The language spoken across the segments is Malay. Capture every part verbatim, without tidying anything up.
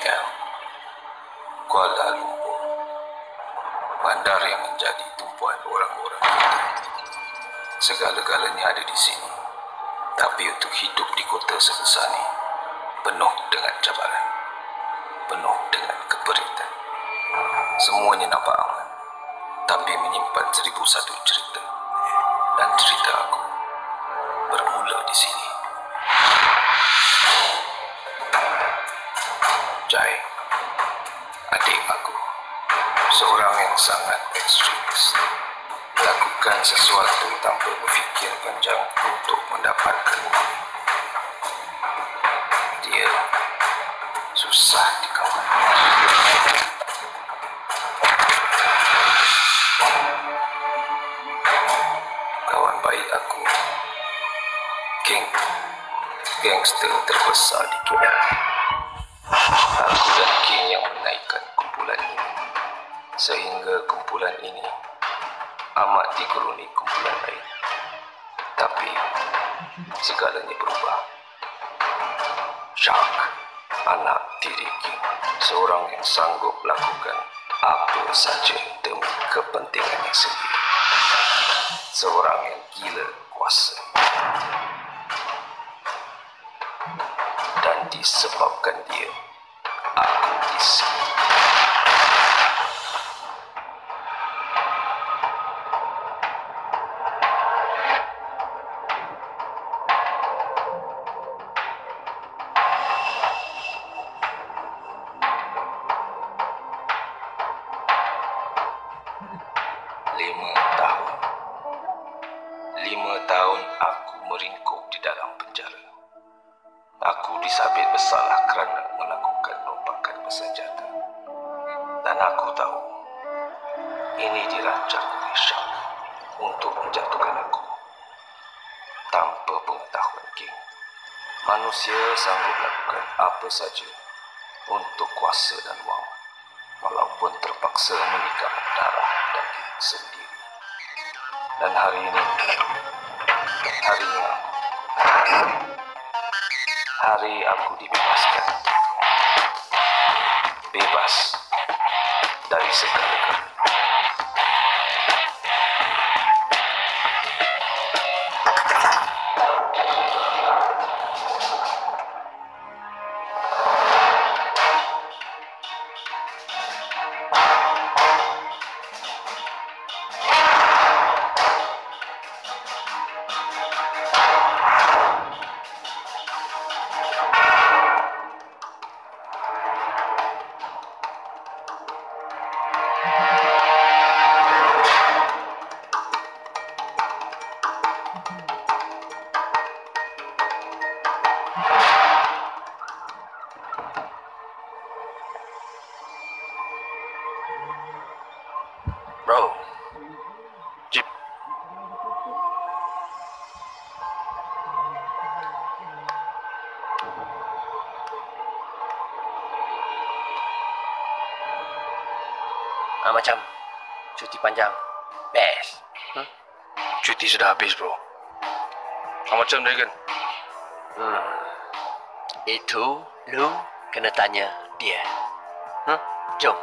L, Kuala Lumpur, bandar yang menjadi tumpuan orang-orang kita. Segala-galanya ada di sini, tapi untuk hidup di kota sebesar ini penuh dengan cabaran, penuh dengan keperitan. Semuanya nampak aman, tapi menyimpan seribu satu cerita, dan cerita aku bermula di sini. Jai, adik aku, seorang yang sangat ekstremis, lakukan sesuatu tanpa berfikir panjang untuk mendapatkan uang. Dia susah dikawal. Kawan baik aku, King, gangster terbesar di K L. Aku dan King yang menaikkan kumpulan ini, sehingga kumpulan ini amat digeruni kumpulan lain. Tapi segalanya berubah. Shark, anak tiri King, seorang yang sanggup lakukan apa saja demi kepentingannya sendiri. Seorang yang gila kuasa. Dan disebabkan dia, aku di sini. Lima tahun. Lima tahun aku meringkuk di dalam penjara. Aku disabit bersalah kerana melakukan rompakan bersenjata. Dan aku tahu ini dirancang oleh Shark untuk menjatuhkan aku. Tanpa pengetahuan King, manusia sanggup lakukan apa saja untuk kuasa dan wang, walaupun terpaksa menikam darah daging sendiri. Dan hari ini, harinya, hari aku dibebaskan. Bebas dari segala-galanya. Bro, Jeep. Ah, macam cuti panjang. Best. Hmm? Cuti sudah habis, bro. Ah, macam Dragon. Hmm. Itu lu kena tanya dia. Hmm? Jom.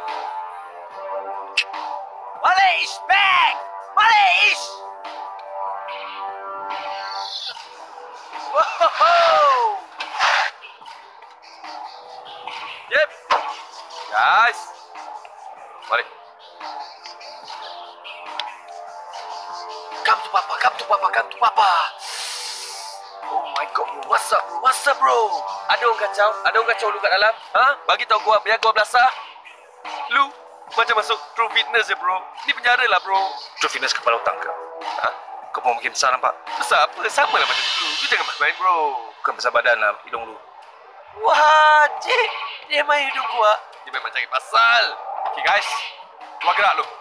Wale is back! Wale is! Whoa! Yep. Guys. Balik. Come to papa, come to papa, come to papa. Oh my god, bro. What's up, bro? What's up, bro? Ada orang kacau? Ada orang kacau lu kat dalam? Ha? Bagi tahu gua, biar gua belasah. Lu macam masuk True Fitness ya, bro. Ni penjara lah, bro. True Fitness kepala otak kau. Ha? Kau mau makin besar nampak? Besar apa? Sama lah macam dulu. Lu jangan main-main, bro. Bukan besar badan lah, hidung lu. Wah, Cik. Dia main hidung gua. Dia memang cari pasal. Okay, guys. Keluar gerak lu.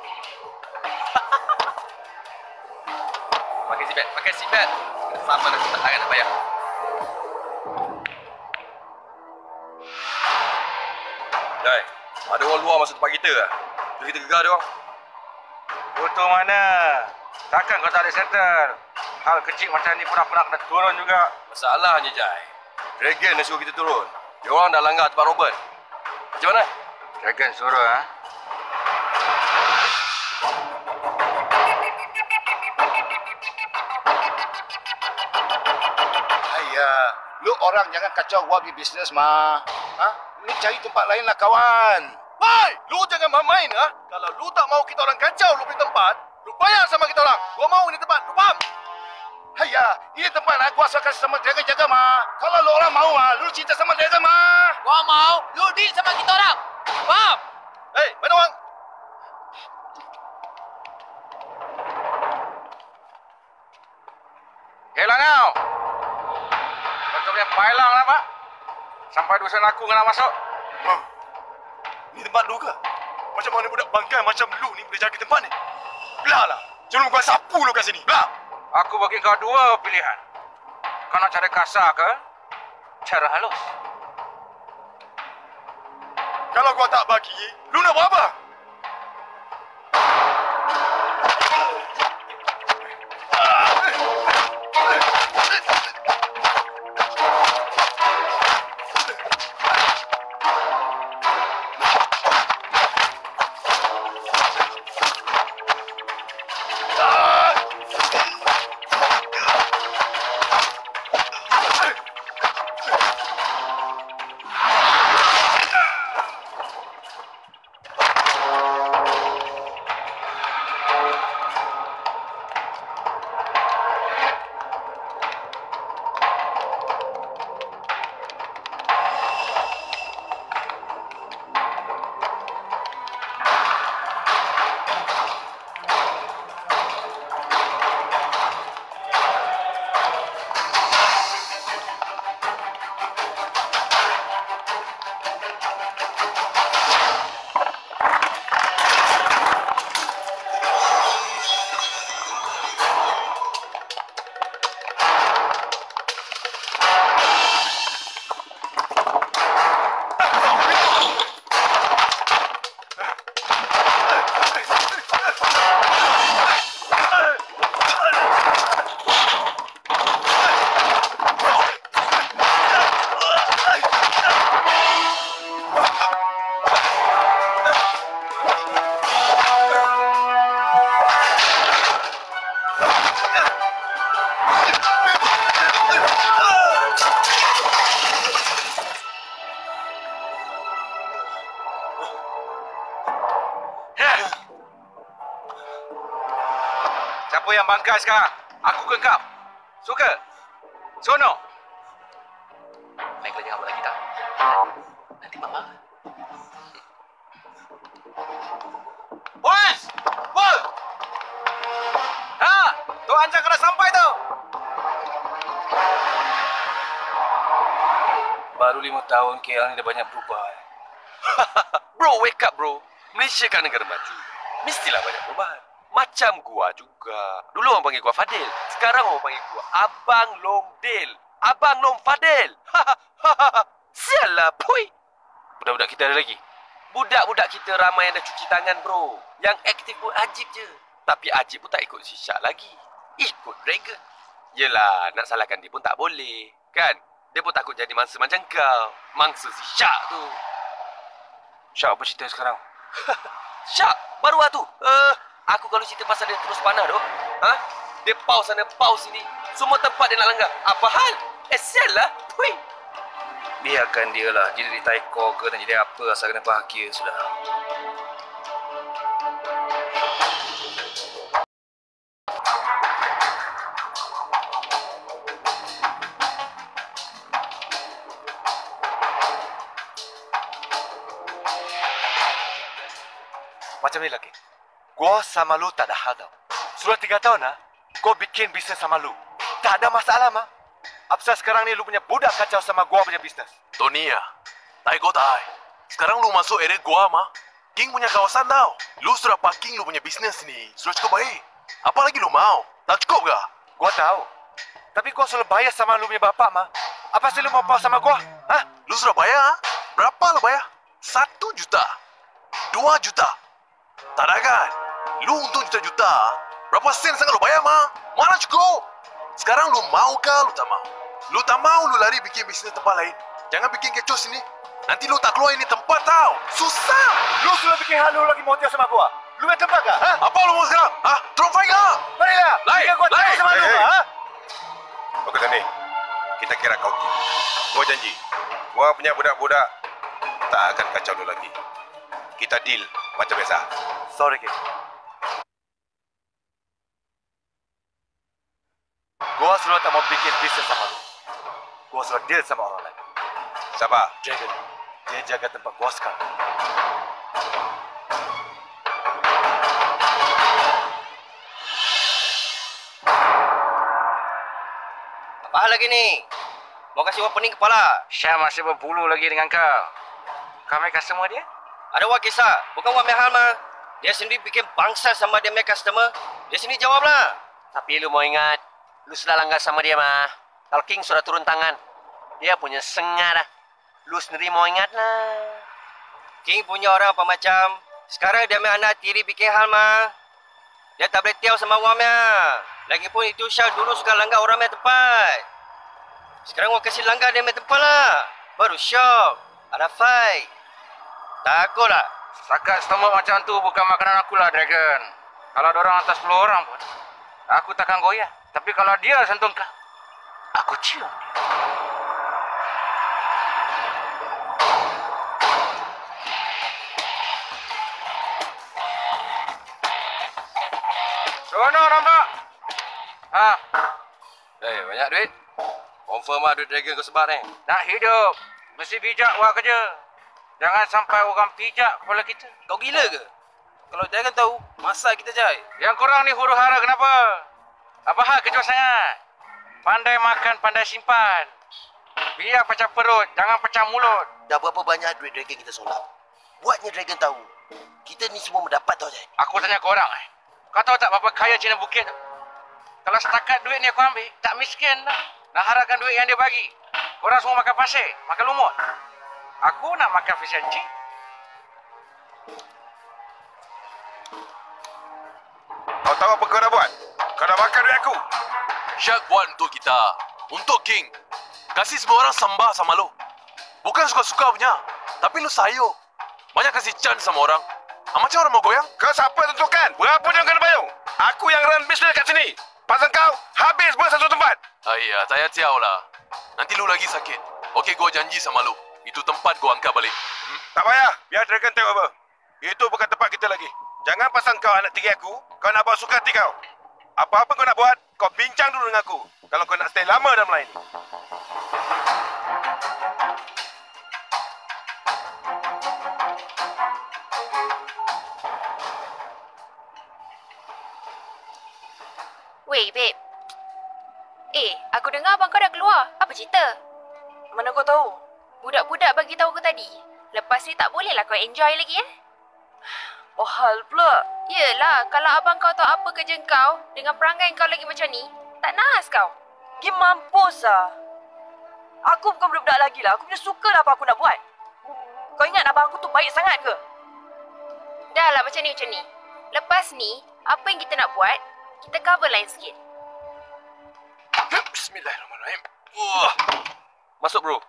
Pakai seatbelt, pakai seatbelt. Sama dah, tak akan nak bayar. Jai, ada orang luar masuk tempat kita lah. Jadi kita gegar dia orang. Betul mana? Takkan kau tak boleh settle? Hal kecil macam ni pun aku nak kena turun juga. Masalahnya, Jai, Dragon dah suruh kita turun. Dia orang dah langgar tempat Robert. Macam mana? Dragon suruh, ha? Ayah, lu orang jangan kacau gua pergi bisnes, mah. Ha? Lu cari tempat lain lah, kawan. Hai, lu jangan main-main, ha? Kalau lu tak mau kita orang kacau lu punya tempat, lu bayar sama kita orang. Gua mau ini tempat, lu faham? Ayah, ini tempat lah gua asalkan sama Dragon jaga, mah. Kalau lu orang mau, mah, lu cinta sama Dragon, mah. Gua mau lu deal sama kita orang. Faham? Hei, mana orang? Gelang kau. Kau punya pailang lah, Pak. Sampai dosen aku kena masuk. Bang, ni tempat lu ke? Macam mana budak bangkai macam lu ni boleh jaga tempat ni? Belah lah. Jangan gua sapu lu kat sini. Belah. Aku bagi kau dua pilihan. Kau nak cara kasar ke? Cara halus. Kalau gua tak bagi, lu nak buat apa? Siapa yang bangkai sekarang? Aku ke kau? Suka? Sono? Baik lagi kamu lagi tak? Nanti mak marah. Boys! Boys! Ha! Tu anjang kena sampai tu! Baru lima tahun K L ni dah banyak berubah. Eh. Bro, wake up bro. Malaysia kan negara maju. Mestilah banyak perubahan. Macam gua juga. Dulu orang panggil gua Fadil. Sekarang orang panggil gua Abang Longdil. Abang Long Fadil. Sialah, puy. Budak-budak kita ada lagi. Budak-budak kita ramai yang dah cuci tangan bro. Yang aktif pun Ajib je. Tapi Ajib pun tak ikut si Syak lagi. Ikut Dragon. Yelah, nak salahkan dia pun tak boleh. Kan? Dia pun takut jadi mangsa macam kau. Mangsa si Syak tu. Syak apa cerita sekarang? Syak, baru lah tu. Uh, aku kalau cerita pasal dia terus panah tu. Ha? Dia pause sana, pause sini. Semua tempat dia nak langgar. Apa hal? Eh, sial lah. Puy. Biarkan dia lah. Jadi dia taiko ke nak jadi apa asal kena bahagia sudah. Macam ni lagi. Gua sama lu tak ada hal tau. Sudah tiga tahun ha, gua bikin bisnes sama lu. Tak ada masalah mah. Apasal sekarang ni lu punya budak kacau sama gua punya bisnes? Tony ya, tai kau tai. Sekarang lu masuk area gua mah. King punya kawasan tau. Lu sudah parking lu punya bisnes ni. Sudah cukup baik. Apa lagi lu mau? Tak cukup kah? Gua tahu. Tapi gua selalu bayar sama lu punya bapak mah. Apa sih lu mau pau sama gua? Hah? Lu sudah bayar? Ha? Berapa lu bayar? Satu juta. Dua juta. Tak ada kan? Lu untung juta-juta. Berapa sen sangat lu bayar mah? Mana cukup? Sekarang lu mau kah lu tak mau? Lu tak mau lu lari bikin bisnes tempat lain. Jangan bikin kecoh sini. Nanti lu tak keluar ini tempat tau. Susah. Lu sudah bikin halu lagi motel sama gua. Lu yang tempat kah? Ha? Apa lu mau sekarang? Ha? Terus fight lah. Marilah. Lai, Biar gua lai. tanya sama lu, Hey, hey. ha? Kau kata ni, kita kira kau tu. Gua janji, gua punya budak-budak tak akan kacau lu lagi. Kita deal macam biasa. Sorry, King. Gua sudah tak mau bikin bisnes sama lu. Gua sudah deal sama orang lain. Siapa? Dragon. Dia jaga tempat gua sekarang. Apa hal lagi ni? Mau kasih opening kepala? Syah masih berbulu lagi dengan kau. Kami customer dia? Ada wak kisah. Bukan wak mehal mah. Dia sendiri bikin bangsa sama dia punya customer. Dia sendiri jawablah. Tapi lu mau ingat, lu sudah langgar sama dia mah. Kalau King sudah turun tangan, dia punya sengat dah. Lu sendiri mau ingat lah. King punya orang apa macam. Sekarang dia punya anak tiri bikin hal mah. Dia tak boleh tiaw sama orangnya. Lagipun itu Syah dulu suka langgar orang punya tempat. Sekarang orang kasih langgar dia punya tempat lah. Baru syok. Ada fight. Takut lah. Setakat stomach macam tu bukan makanan aku lah, Dragon. Kalau ada orang atas sepuluh orang pun, aku takkan goyah. Tapi kalau dia sentuh kau, aku cium dia. Sono nampak? Ha, Eh, banyak duit. Confirm lah duit Dragon kau sebar ni. nak hidup, mesti bijak buat kerja. Jangan sampai orang pijak kepala kita. Kau gila ke? Kalau Dragon tahu, masa kita jai. Yang korang ni huru hara kenapa? Apa hal kejual sangat? Pandai makan, pandai simpan. Biar pecah perut, jangan pecah mulut. Dah berapa banyak duit Dragon kita solap? Buatnya Dragon tahu. Kita ni semua mendapat tau, Jai. Aku tanya korang eh. Kau tahu tak berapa kaya Cina Bukit tu? Kalau setakat duit ni aku ambil, tak miskin lah. Nak harapkan duit yang dia bagi. Korang semua makan pasir, makan lumut. Aku nak makan fish and chip. Kau tahu apa kau dah buat? Kau dah makan duit aku. Syak buat untuk kita. Untuk King. Kasih semua orang sambah sama lu. Bukan suka-suka punya. Tapi lu sayo. Banyak kasih chance sama orang. Ah, macam orang mau goyang? Kau siapa tentukan? Berapa dia kena bayar? Aku yang run bisnes kat sini. Pasal kau, habis pun satu tempat. Ah, iya, saya tahu lah. Nanti lu lagi sakit. Okey, gua janji sama lu. Itu tempat gua angkat balik. Hmm? Tak payah, biar Dragon tengok apa. Itu bukan tempat kita lagi. Jangan pasang kau anak tiri aku, kau nak bawa suka hati kau. Apa-apa kau nak buat, kau bincang dulu dengan aku. Kalau kau nak stay lama dalam line ni. Weh, babe. Eh, aku dengar abang kau dah keluar. Apa cerita? Mana kau tahu? Budak-budak bagi tahu aku tadi. Lepas ni tak bolehlah kau enjoy lagi eh? Oh hal pula. Yelah, kalau abang kau tahu apa kerja kau dengan perangai kau lagi macam ni, tak nahas kau. Kim mampus lah. Aku bukan budak-budak lagi lah. Aku punya suka lah apa aku nak buat. Kau ingat abang aku tu baik sangat ke? Dah lah macam ni macam ni. Lepas ni, apa yang kita nak buat, kita cover lain sikit. Bismillahirrahmanirrahim. Uh. Masuk bro.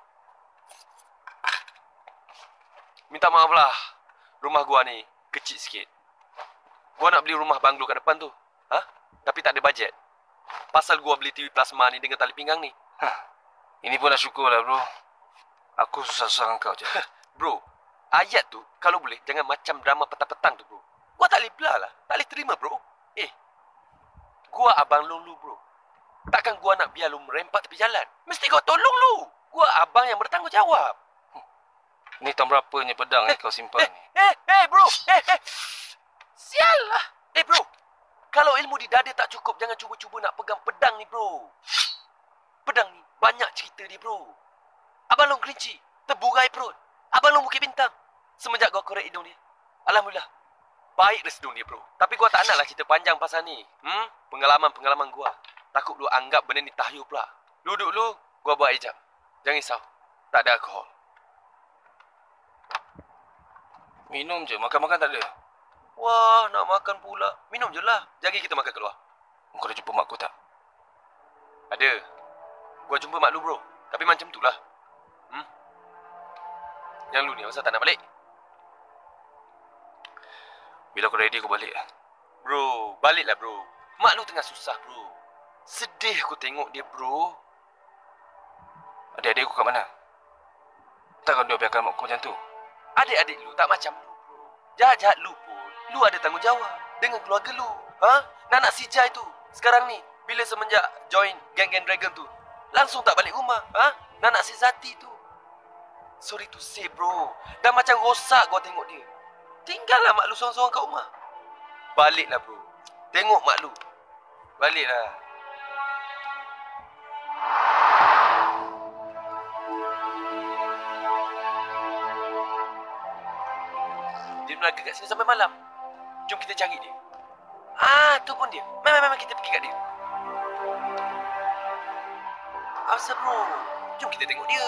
Minta maaf lah. Rumah gua ni kecil sikit. Gua nak beli rumah banglo kat depan tu. Ha? Tapi tak ada bajet. Pasal gua beli T V plasma ni dengan tali pinggang ni. Hah. Ini pun dah syukur lah bro. Aku susah-susah dengan kau je. Bro, ayat tu kalau boleh jangan macam drama petang-petang tu bro. Gua tak boleh belah lah. Tak boleh terima bro. Eh, gua abang lu lu bro. Takkan gua nak biar lu merempak tepi jalan. Mesti gua tolong lu. Gua abang yang bertanggungjawab. Ni tahun berapanya pedang eh, kau simpan eh, ni? Eh, eh bro. Eh, eh. Sial lah. Eh bro. Kalau ilmu di dada tak cukup, jangan cuba-cuba nak pegang pedang ni bro. Pedang ni banyak cerita dia bro. Abang long kelinci, terburai perut. Abang long bukit bintang. Semenjak gua korek hidung dia, alhamdulillah, baik resedung dia bro. Tapi gua tak nak lah cerita panjang pasal ni. Hmm? Pengalaman-pengalaman gua. Takut lu anggap benda ni tahyul pula. Duduk lu, gua buat ijab. Jangan risau. Tak ada alkohol. Minum je, makan-makan tak ada. Wah, nak makan pula. Minum je lah. Jagi kita makan keluar. Kau dah jumpa mak aku tak? Ada. Gua jumpa mak lu bro. Tapi macam tu lah. Hmm? Yang lu ni masa tak nak balik? Bila aku ready, aku balik lah. Bro, baliklah bro. Mak lu tengah susah bro. Sedih aku tengok dia bro. Adik-adik aku kat mana? Takkan dia biarkan mak aku macam tu? Adik-adik lu tak macam lu bro. Jahat-jahat lu pun, lu ada tanggungjawab dengan keluarga lu. Ha? Nanak si Jai tu, sekarang ni, bila semenjak join geng-geng Dragon tu, langsung tak balik rumah. Ha? Nanak si Zati tu. Sorry to say bro, dah macam rosak gua tengok dia. Tinggallah mak lu sorang-sorang kat rumah. Baliklah bro. Tengok mak lu. Baliklah. Dia melaga kat sini sampai malam. Jom kita cari dia. Ah, tu pun dia. Memang-memang kita pergi kat dia. Asal bro? Jom kita tengok dia.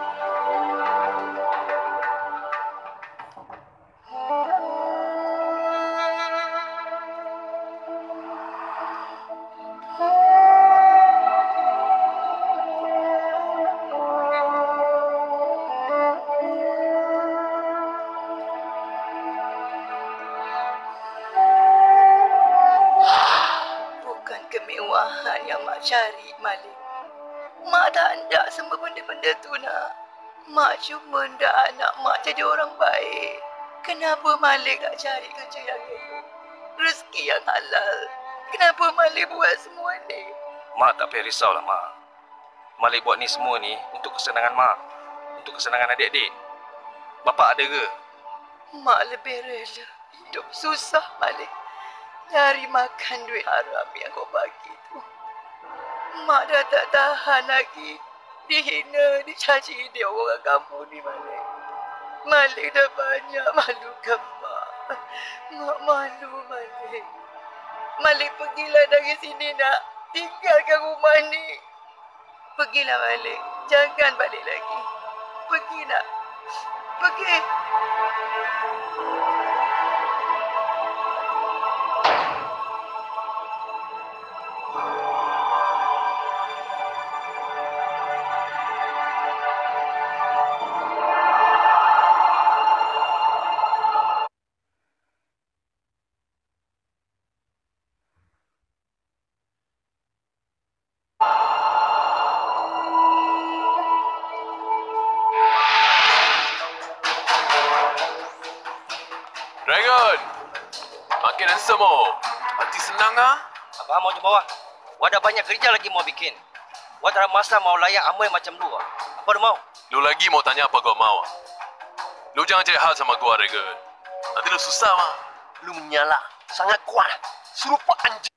Kemewahan yang Mak cari, Malik. Mak tak nak semua benda-benda tu nak. Mak cuma nak anak Mak jadi orang baik. Kenapa Malik tak cari kerja yang elok? Rezeki yang halal. Kenapa Malik buat semua ni? Mak tak payah risaulah, Mak. Malik buat ni semua ni untuk kesenangan Mak. Untuk kesenangan adik-adik. Bapak ada ke? Mak lebih rela hidup susah, Malik. Dari makan duit haram yang kau bagi tu. Mak dah tak tahan lagi. Dihina, dicaci dia orang kampung ni, Malik. Malik dah banyak malukan Mak. Mak malu, Malik. Malik, pergilah dari sini nak. Tinggalkan rumah ni. Pergilah, Malik. Jangan balik lagi. Pergi nak. Pergi. Dragon! Makin handsome oh. Hati senang ah. Abang mau je bawah. Wah dah banyak kerja lagi mau bikin. Wah tak ada masa mau layak amoy macam lu ah. Apa lu mau? Lu lagi mau tanya apa gua mau? Lu jangan cari hal sama gua, Dragon. Nanti lu susah mah. Lu menyala. Sangat kuat. Serupa anjing.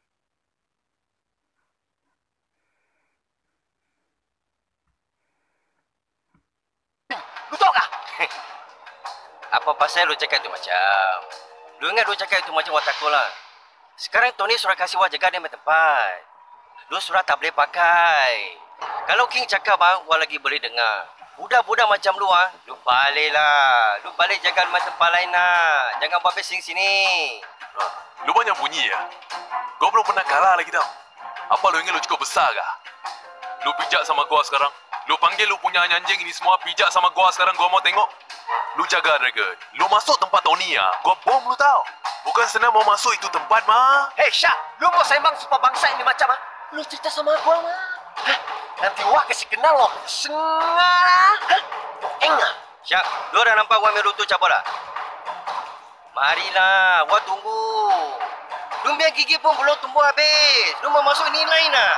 Lu tahu kah? Apa pasal lu cakap tu macam? Lu ingat lu cakap itu macam watak kau lah. Sekarang Tony suruh kasih wah jaga dia tempat. Lu suruh tak boleh pakai. Kalau King cakap bang, wah lagi boleh dengar. Budak-budak macam lu ah, lu baliklah. Lu balik jaga rumah tempat lain lah. Jangan buat pesing sini. Ha, lu banyak bunyi ya? Gua belum pernah kalah lagi tau. Apa lu ingat lu cukup besar kah? Lu pijak sama gua sekarang. Lu panggil lu punya anjing ini semua pijak sama gua sekarang. Gua mau tengok. Lu jaga, Dragon. Lu masuk tempat Tony ya, gua bom lu tau. Bukan senang mau masuk itu tempat mah. Hei Syah, lu mau sembang supaya bangsa ini macam ah? Lu cerita sama gua mah. Hah? Nanti wah kasih kenal lo. Sengah. Enggak. Syah, lu dah nampak wah merutu cabut lah? Marilah, wah tunggu. Lumbia gigi pun belum tumbuh habis. Lu mau masuk ini lain lah.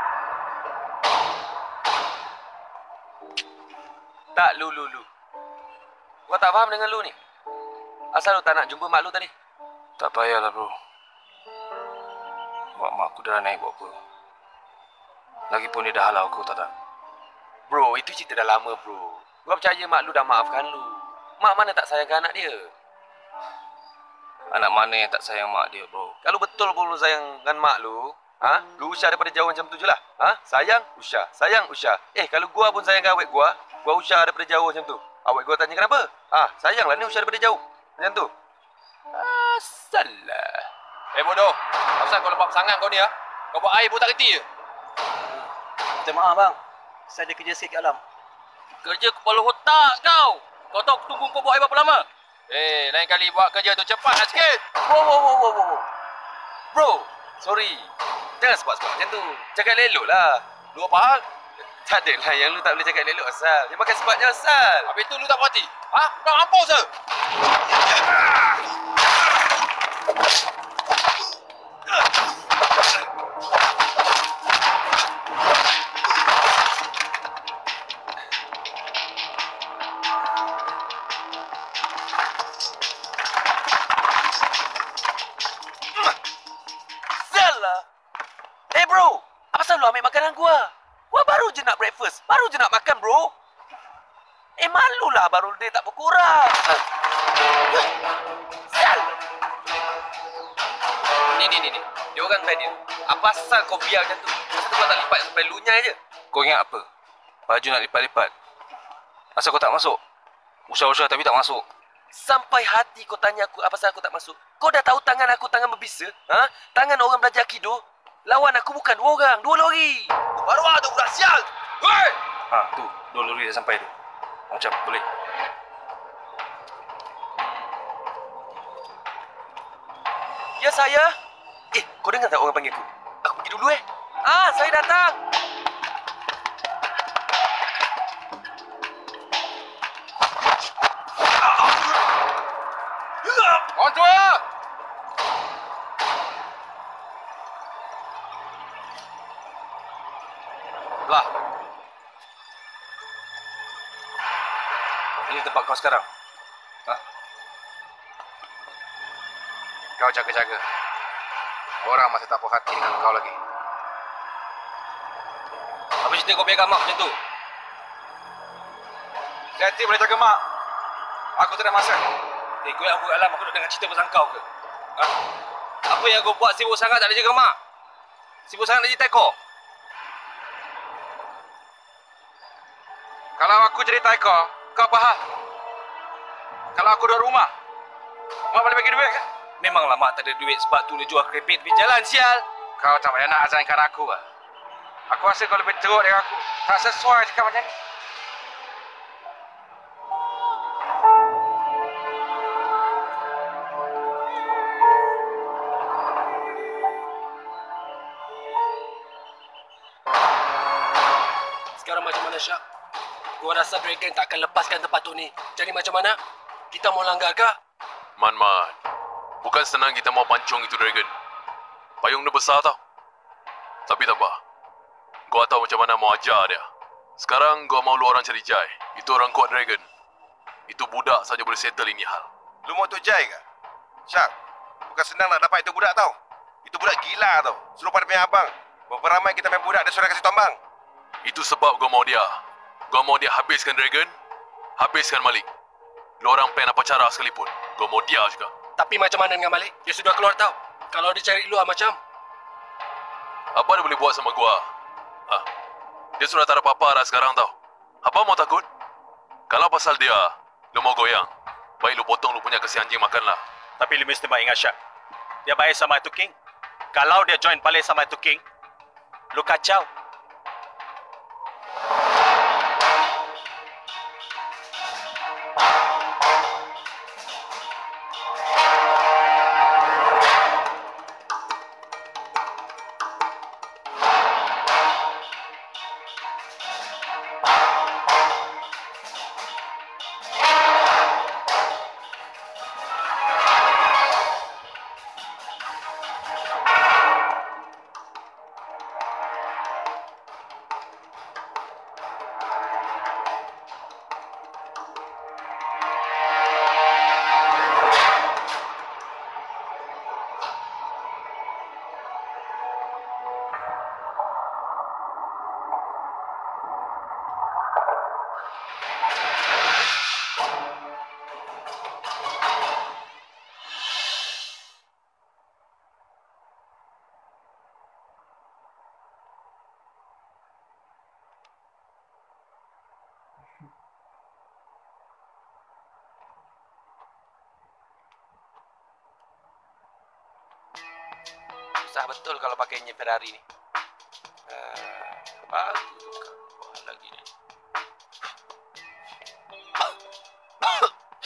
Tak, lu, lu, lu. Gua tak faham dengan lu ni. Asal lu tak nak jumpa mak lu tadi? Tak payahlah, bro. Mak mak aku dah naik buat apa. Lagipun dia dah halau aku, tak tak? Bro, itu cerita dah lama, bro. Gua percaya mak lu dah maafkan lu. Mak mana tak sayangkan anak dia? Anak mana yang tak sayang mak dia, bro? Kalau betul pun lu sayang dengan mak lu, ha? Lu usah daripada jauh macam tu je lah. Ha? Sayang, usah. Sayang, usah. Eh, kalau gua pun sayang awet gua, gua usah daripada jauh macam tu. Awet gua tanya kenapa? Ah, sayanglah ni usah daripada jauh. Macam tu. Asalah. Eh bodoh, asal kau lembab sangat kau ni ya? Kau buat air pun tak reti je. Minta maaf bang. Saya ada kerja sikit kat dalam. Kerja kepala otak kau. Kau tahu aku tunggu kau buat air berapa lama? Eh, lain kali buat kerja tu cepatlah sikit. Wow, wow, wow, wow, wow. Bro, sorry. Jangan sebab-sebab macam tu. Cakap elok lah. Lu apa hal? Tak adalah yang lu tak boleh cakap elok asal. Dia makan sebabnya asal. Habis tu lu tak berhati? Ha? Nak mampus ke? Eh bro, apa pasal lu ambil makanan gua? Gua baru je nak breakfast. Baru je nak makan bro. Eh malulah baru dia tak berkurang. Sial. Ni ni ni ni. Dia orang tadi. Apa asal kau biar macam tu? Asal kau tak lipat sampai lunyai je? Kau ingat apa? Baju nak lipat-lipat. Asal kau tak masuk? Usah-usah tapi tak masuk. Sampai hati kau tanya aku apa pasal aku tak masuk. Kau dah tahu tangan aku tangan berbisa? Ha? Tangan orang belajar kido. Lawan aku bukan dua orang, dua lori. Baru ada budak sial. Hei! Ha, tu. Dua lori dah sampai tu. Macam boleh. Ya saya. Eh, kau dengar tak orang panggil aku? Aku pergi dulu eh. Ah, saya datang. Kontrol! Lah. Ini tempat kau sekarang. Ha? Kau jaga-jaga. Orang masih tak puas hati dengan kau lagi. Apa cerita kau biarkan mak macam tu? Jadi boleh jaga mak. Aku tak ada masa. Eh, kau yang aku kat dalam, aku nak dengar cerita pasal kau ke? Ha? Apa yang kau buat sibuk sangat tak ada jaga mak? Sibuk sangat nak jadi taiko? Kalau aku jadi taiko, kau apa hal? Kalau aku duduk rumah, mak boleh bagi duit kan? Memanglah mak tak ada duit sebab tu dia jual keripik tepi jalan, sial. Kau tak payah nak azankan aku lah. Aku rasa kau lebih teruk dari aku. Tak sesuai cakap macam ni. Sekarang macam mana Syak? Gua rasa Dragon tak akan lepaskan tempat tu ni. Jadi macam mana? Kita mau langgar kah? Man, man. Bukan senang kita mau pancung itu Dragon. Payung dia besar tau. Tapi tak apa. Gua tahu macam mana mau ajar dia. Sekarang gua mau lu orang cari Jai. Itu orang kuat Dragon. Itu budak saja boleh settle ini hal. Lu mau tu Jai ke? Syak, bukan senang nak dapat itu budak tau. Itu budak gila tau. Suruh pada punya abang. Berapa ramai kita main budak dia suruh kasih tombang. Itu sebab gua mau dia. Gua mau dia habiskan Dragon. Habiskan Malik. Lu orang pen apa cara sekalipun. Gua mau dia juga. Tapi macam mana dengan Malik? Dia sudah keluar tau. Kalau dia cari luar macam... Apa dia boleh buat sama gua? Ha? Dia sudah tak ada apa-apa dah sekarang tau. Apa mau takut? Kalau pasal dia, lu mau goyang. Baik lu potong lu punya kesi anjing makanlah. Tapi lu mesti ingat Syak. Dia baik sama itu King. Kalau dia join balik sama itu King, lu kacau. Susah betul kalau pakainya Ferrari ni. Uh, baru juga. Wah, lagi ni.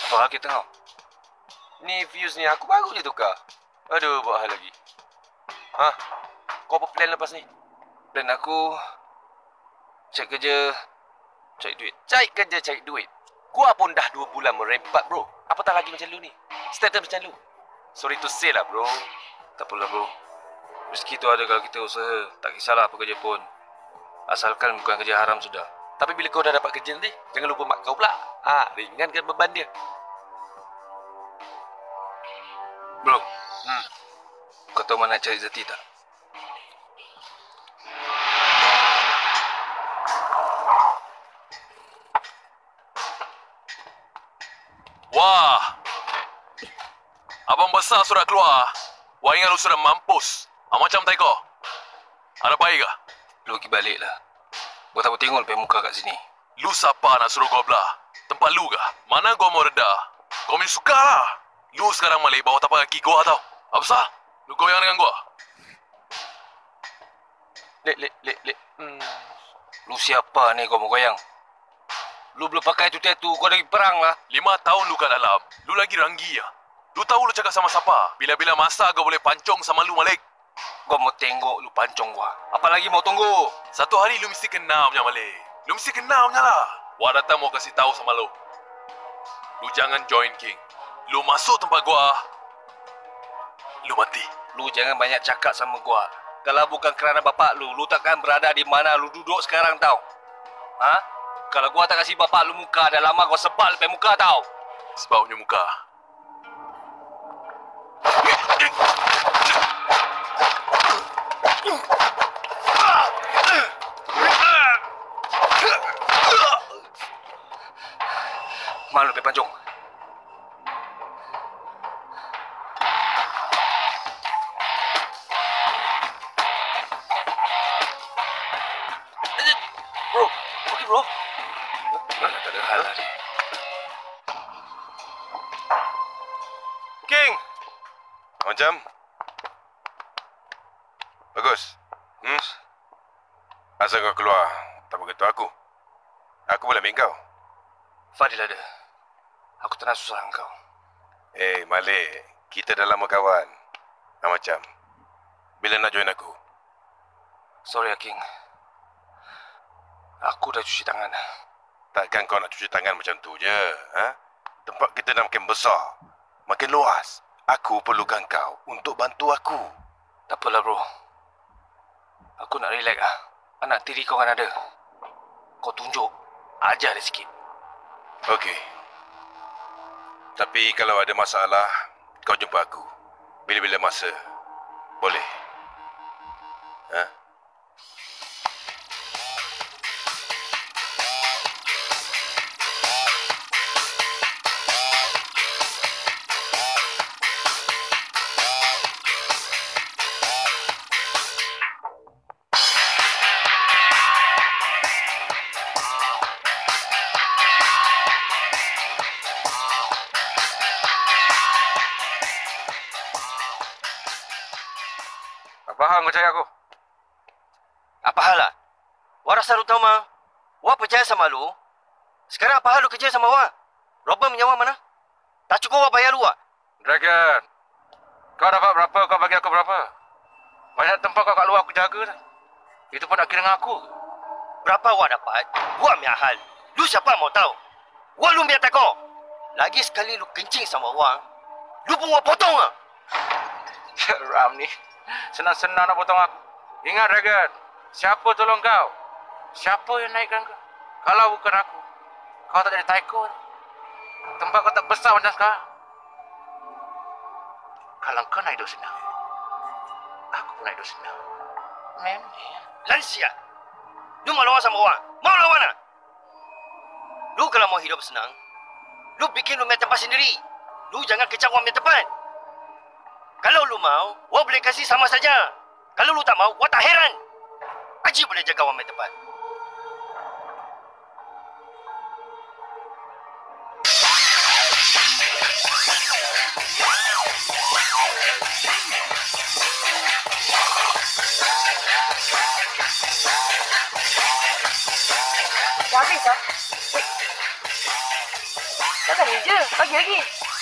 Apa hal kita kau? Ni fuse ni aku baru je tukar. Aduh, buat hal lagi. Ha? Kau apa plan lepas ni? Plan aku cari kerja, cari duit. Cari kerja, cari duit. Gua pun dah dua bulan merempat, bro. Apatah lagi macam lu ni. Status macam lu. Sorry to say lah, bro. Tak apalah bro. Rezeki tu ada kalau kita usaha. Tak kisahlah apa kerja pun. Asalkan bukan kerja haram sudah. Tapi bila kau dah dapat kerja nanti, jangan lupa mak kau pula. Ah, ringankan beban dia. Bro, hmm. Kau tahu mana nak cari Zati tak? Wah. Abang besar sudah keluar. Wah, ingat lu sudah mampus. Ah, macam tai kau. Ada baik kah? Lu pergi balik lah. Gua tak mau tengok lepas muka kat sini. Lu siapa nak suruh gua belah? Tempat lu kah? Mana gua mau reda? Kau mesti suka lah. Lu sekarang balik bawa tapak kaki gua tau. Apa sah? Lu goyang dengan gua. Lek, lek, lek, lek. Hmm. Lu siapa ni kau mau goyang? Lu belum pakai tu tattoo, kau lagi perang lah. Lima tahun lu kat dalam. Lu lagi ranggi ya. Lu tahu lu cakap sama siapa? Bila-bila masa gua boleh pancong sama lu, Malik. Gua mau tengok lu pancong gua. Apalagi mau tunggu. Satu hari lu mesti kenal punya, Malik. Lu mesti kenal punya lah. Wah, datang mau kasih tahu sama lu. Lu jangan join King. Lu masuk tempat gua, lu mati. Lu jangan banyak cakap sama gua. Kalau bukan kerana bapak lu, lu takkan berada di mana lu duduk sekarang tau. Ha? Kalau gua tak kasih bapak lu muka, dah lama gua sebal lepas muka tau. Sebab punya muka. Malu lepas pancong. Bro, okey bro. Mana tak ada hal tadi. King. Macam? Bagus. Hmm? Asal kau keluar, tak beritahu aku. Aku boleh ambil kau. Fadil ada. Aku tak nak susah kau. Eh, hey, Malik. Kita dah lama kawan. Ah, macam. Bila nak join aku? Sorry, King. Aku dah cuci tangan. Takkan kau nak cuci tangan macam tu je, ha? Tempat kita dah makin besar, makin luas. Aku perlukan kau untuk bantu aku. Tak apalah, bro. Aku nak relax lah. Anak tiri kau kan ada. Kau tunjuk. Ajar dia sikit. Okey. Tapi kalau ada masalah, kau jumpa aku. Bila-bila masa. Boleh. Ha? Apa hal kau cari aku? Apa hal lah? Wah rasa lu tahu mah. Wah percaya sama lu. Sekarang apa hal lu kerja sama Wah? Robber menyawa mana? Tak cukup Wah bayar lu Wah? Dragon, kau dapat berapa, kau bagi aku berapa? Banyak tempat kau kat luar aku jaga dah. Itu pun nak kira dengan aku. Berapa Wah dapat? Wah punya hal. Lu siapa mau tahu? Wah lu biar takut. Lagi sekali lu kencing sama Wah, lu pun Wah potong ah. Ram ni. Senang-senang nak potong aku. Ingat Dragon, siapa tolong kau? Siapa yang naikkan kau? Kalau bukan aku, kau tak jadi taiko. Tempat kau tak besar macam sekarang. Kalau kau nak hidup senang, aku pun nak hidup senang. Memang. Lansia. Lu mau lawan sama Wah? Mau lawan ah? Lu kalau mau hidup senang, lu bikin lu punya tempat sendiri. Lu jangan kecam Wah punya tempat. Kalau lu mau, Wah boleh kasih sama saja. Kalau lu tak mau, Wah tak heran. Haji boleh jaga Wah punya tempat. Dah habis ah? Dah dah. Sekali je. Lagi-lagi.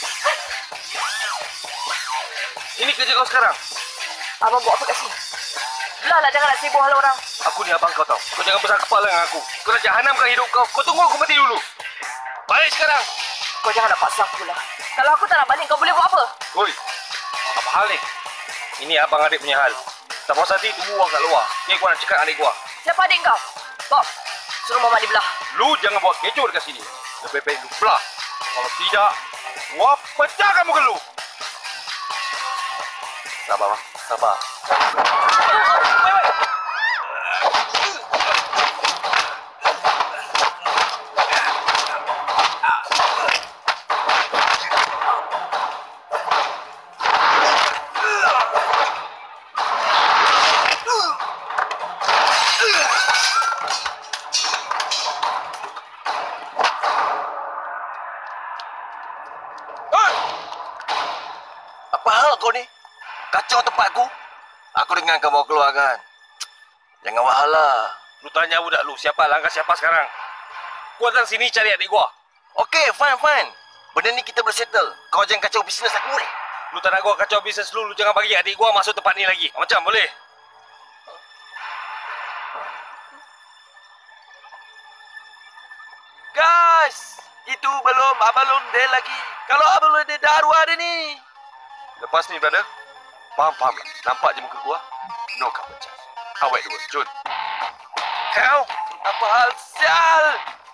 Ini kerja kau sekarang. Abang buat apa kat sini? Belah lah, jangan nak sibuk hal orang. Aku ni abang kau tau. Kau jangan besar kepala dengan aku. Kau nak jahanamkan hidup kau. Kau tunggu aku mati dulu. Balik sekarang. Kau jangan nak paksa aku lah. Kalau aku tak nak balik, kau boleh buat apa? Oi, apa hal ni? Ini abang adik punya hal. Tak puas hati, tunggu orang kat luar. Ni gua nak cakap adik gua. Siapa adik kau? Bob, suruh mama di belah. Lu jangan buat kecoh dekat sini. Lebih baik lu belah. Kalau tidak, gua pecahkan muka lu. Sabar, Bang. Sabar. Apa hal kau ni? Kacau tempat aku. Aku dengar kau mau keluar kan? Jangan wahal lah. Lu tanya budak lu, siapa langkah siapa sekarang? Gua datang sini cari adik gua. Okey, fine, fine. Benda ni kita boleh settle. Kau jangan kacau bisnes aku boleh? Lu tak nak gua kacau bisnes lu, lu jangan bagi adik gua masuk tempat ni lagi. Macam boleh? Guys, itu belum abang londe lagi. Kalau abang londe daru ada ni. Lepas ni, brother. Faham-faham lah. Nampak je muka gua. No cover charge. Awet dua. Jun. Kau? Apa hal sial?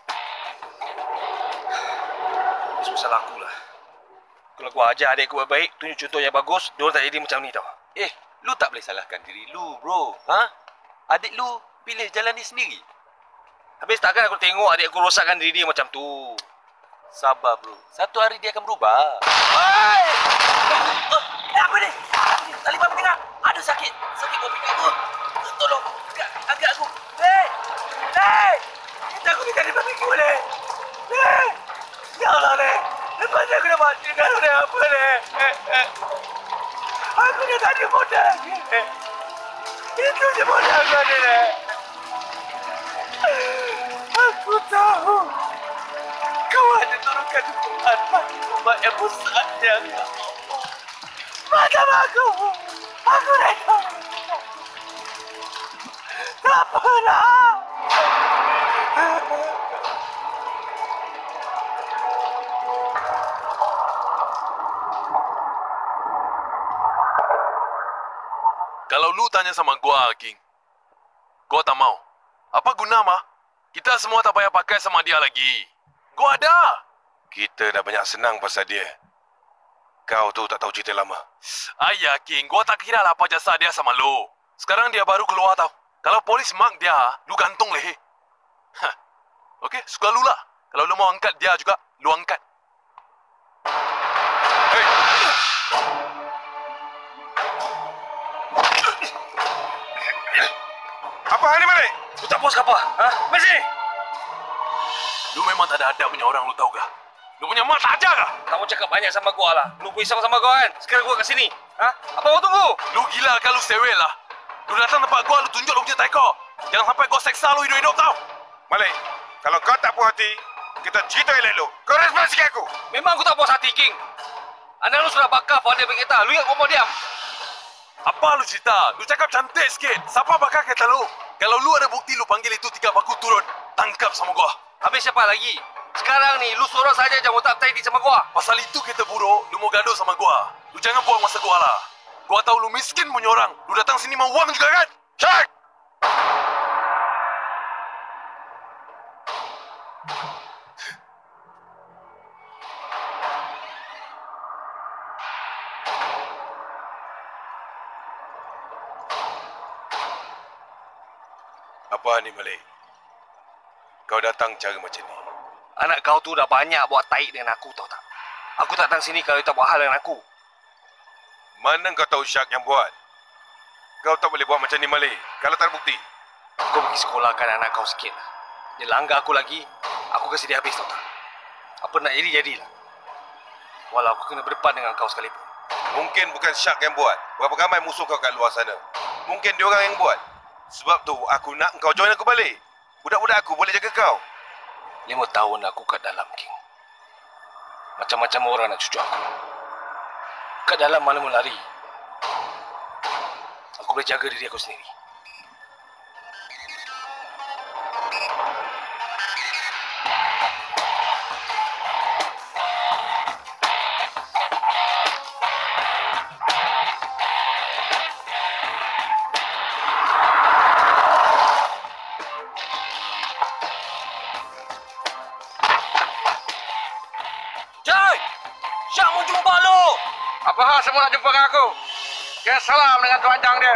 Semua salah aku lah. Kalau gua ajar adik gua baik, tunjuk contoh yang bagus, dia orang tak jadi macam ni tau. Eh, lu tak boleh salahkan diri lu, bro. Ha? Adik lu pilih jalan ni sendiri. Habis takkan aku tengok adik aku rosakkan diri dia macam tu. Sabar, bro. Satu hari dia akan berubah. Oi! Eh, apa ni? Taliban bertengah. Aduh, sakit. Sakit bawah pinggang aku. Tolong. Agak, agak aku. Hei! Hei! Kita aku minta taliban pergi boleh? Hei! Ya Allah, Leh. Lepas ni aku dah mati dengan Leh. Apa, Leh? Aku dah tak ada modal lagi, Leh. Itu je modal aku ada, Leh. Aku tahu. Kau hanya turunkan hukuman bagi umat yang besarnya. Macam aku. Aku reda. Tak pernah. Kalau lu tanya sama gua, King, gua tak mau. Apa guna, mah? Kita semua tak payah pakai sama dia lagi. Gua ada. Kita dah banyak senang pasal dia. Kau tu tak tahu cerita lama. Ayah, King, gua tak kira lah apa jasa dia sama lu. Sekarang dia baru keluar tau. Kalau polis mark dia, lu gantung leher. Hah. Okey, suka lu lah. Kalau lu mau angkat dia juga, lu angkat. Hei! Apa ni balik? Lu tak puas ke apa? Ha? Mari sini! Lu memang tak ada adab punya orang, lu tahu kah? Lu punya mak tak ajar kah? Kamu cakap banyak sama gua lah. Lu pisau sama gua kan? Sekarang gua kat sini. Ha? Apa kau tunggu? Lu gila kan lu sewel lah. Lu datang tempat gua, lu tunjuk lu punya taiko. Jangan sampai gua seksa lu hidup-hidup tau. Malik, kalau kau tak puas hati, kita cerita elok lu. Kau respon sikit aku. Memang aku tak puas hati, King. Anak lu sudah bakar pada berkata. Lu ingat kau mau diam? Apa lu cerita? Lu cakap cantik sikit. Siapa bakal kata lu? Kalau lu ada bukti, lu panggil itu tiga baku turun. Tangkap sama gua. Habis siapa lagi? Sekarang ni, lu seorang saja jangan otak tight sama gua. Pasal itu kita buruk, lu mau gaduh sama gua. Lu jangan buang masa gua lah. Gua tahu lu miskin punya orang. Lu datang sini mau uang juga kan? Cek! Apa ni Malik? Kau datang cara macam ni. Anak kau tu dah banyak buat taik dengan aku, tahu tak? Aku tak datang sini kalau dia tak buat hal dengan aku. Mana kau tahu Syak yang buat? Kau tak boleh buat macam ni Malik. Kalau tak ada bukti. Kau pergi sekolahkan anak kau sikit lah. Dia langgar aku lagi, aku kasi dia habis, tahu tak? Apa nak jadi, jadilah. Walau aku kena berdepan dengan kau sekalipun. Mungkin bukan Syak yang buat. Berapa ramai musuh kau kat luar sana. Mungkin dia orang yang buat. Sebab tu aku nak kau join aku balik. Budak-budak aku boleh jaga kau. Lima tahun aku kat dalam, King. Macam-macam orang nak cucuk aku. Kat dalam mana mau lari. Aku boleh jaga diri aku sendiri. Apa hal semua nak jumpa dengan aku? Jangan salam dengan Tuan Jang dia.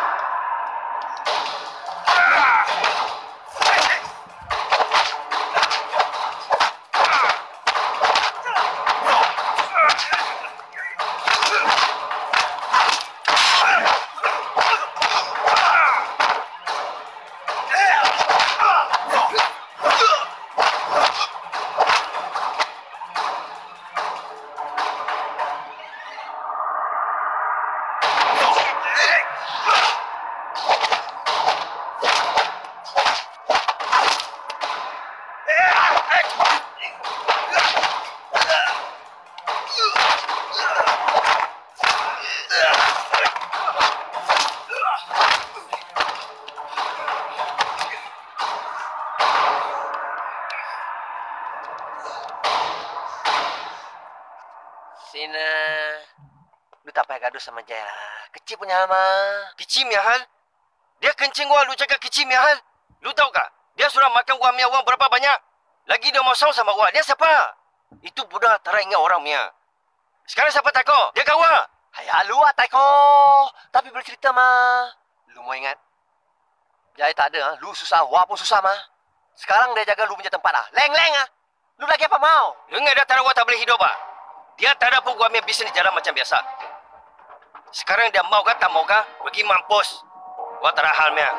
Sina, lu tak payah gaduh sama Jaya. Kecil punya hal mah. Kecil punya hal? Dia kencing gua, lu cakap kecil punya hal? Lu tahu tak? Dia sudah makan gua punya uang berapa banyak? Lagi dia mau song sama gua. Dia siapa? Itu budak tak ingat orang punya. Sekarang siapa takut? Dia kawan. Hayah lu ah Taiko. Tapi bercerita mah. Lu mau ingat? Jaya tak ada, lu susah, wah pun susah mah. Sekarang dia jaga lu punya tempat ah. Leng-leng ah. Lu lagi apa mau? Lu ingat dia tak ada gua tak boleh hidup ah? Dia tak ada pun gua punya bisnes jalan macam biasa. Sekarang dia mau kah tak mau kah? Pergi mampus. Gua tak ada halnya.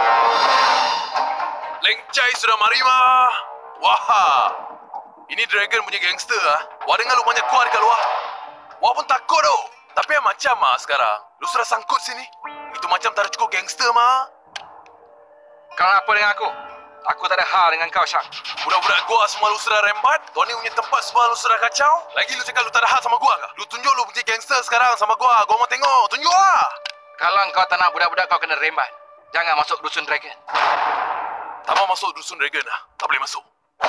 Leng Chai sudah mari mah. Wah. Ini Dragon punya gangster ah. Wah dengar lu banyak kuat dekat luar. Wah pun takut tu. Tapi yang macam mah sekarang. Lu sudah sangkut sini. Itu macam tak ada cukup gangster mah. Kau nak apa dengan aku? Aku tak ada hal dengan kau, Syak. Budak-budak gua semua lu sudah rembat. Tony punya tempat semua lu sudah kacau. Lagi lu cakap lu tak ada hal sama gua kah? Lu tunjuk lu punya gangster sekarang sama gua. Gua mau tengok. Tunjuk lah. Kalau kau tak nak budak-budak kau kena rembat. Jangan masuk dusun Dragon. Tak mau masuk dusun Dragon lah. Tak boleh masuk.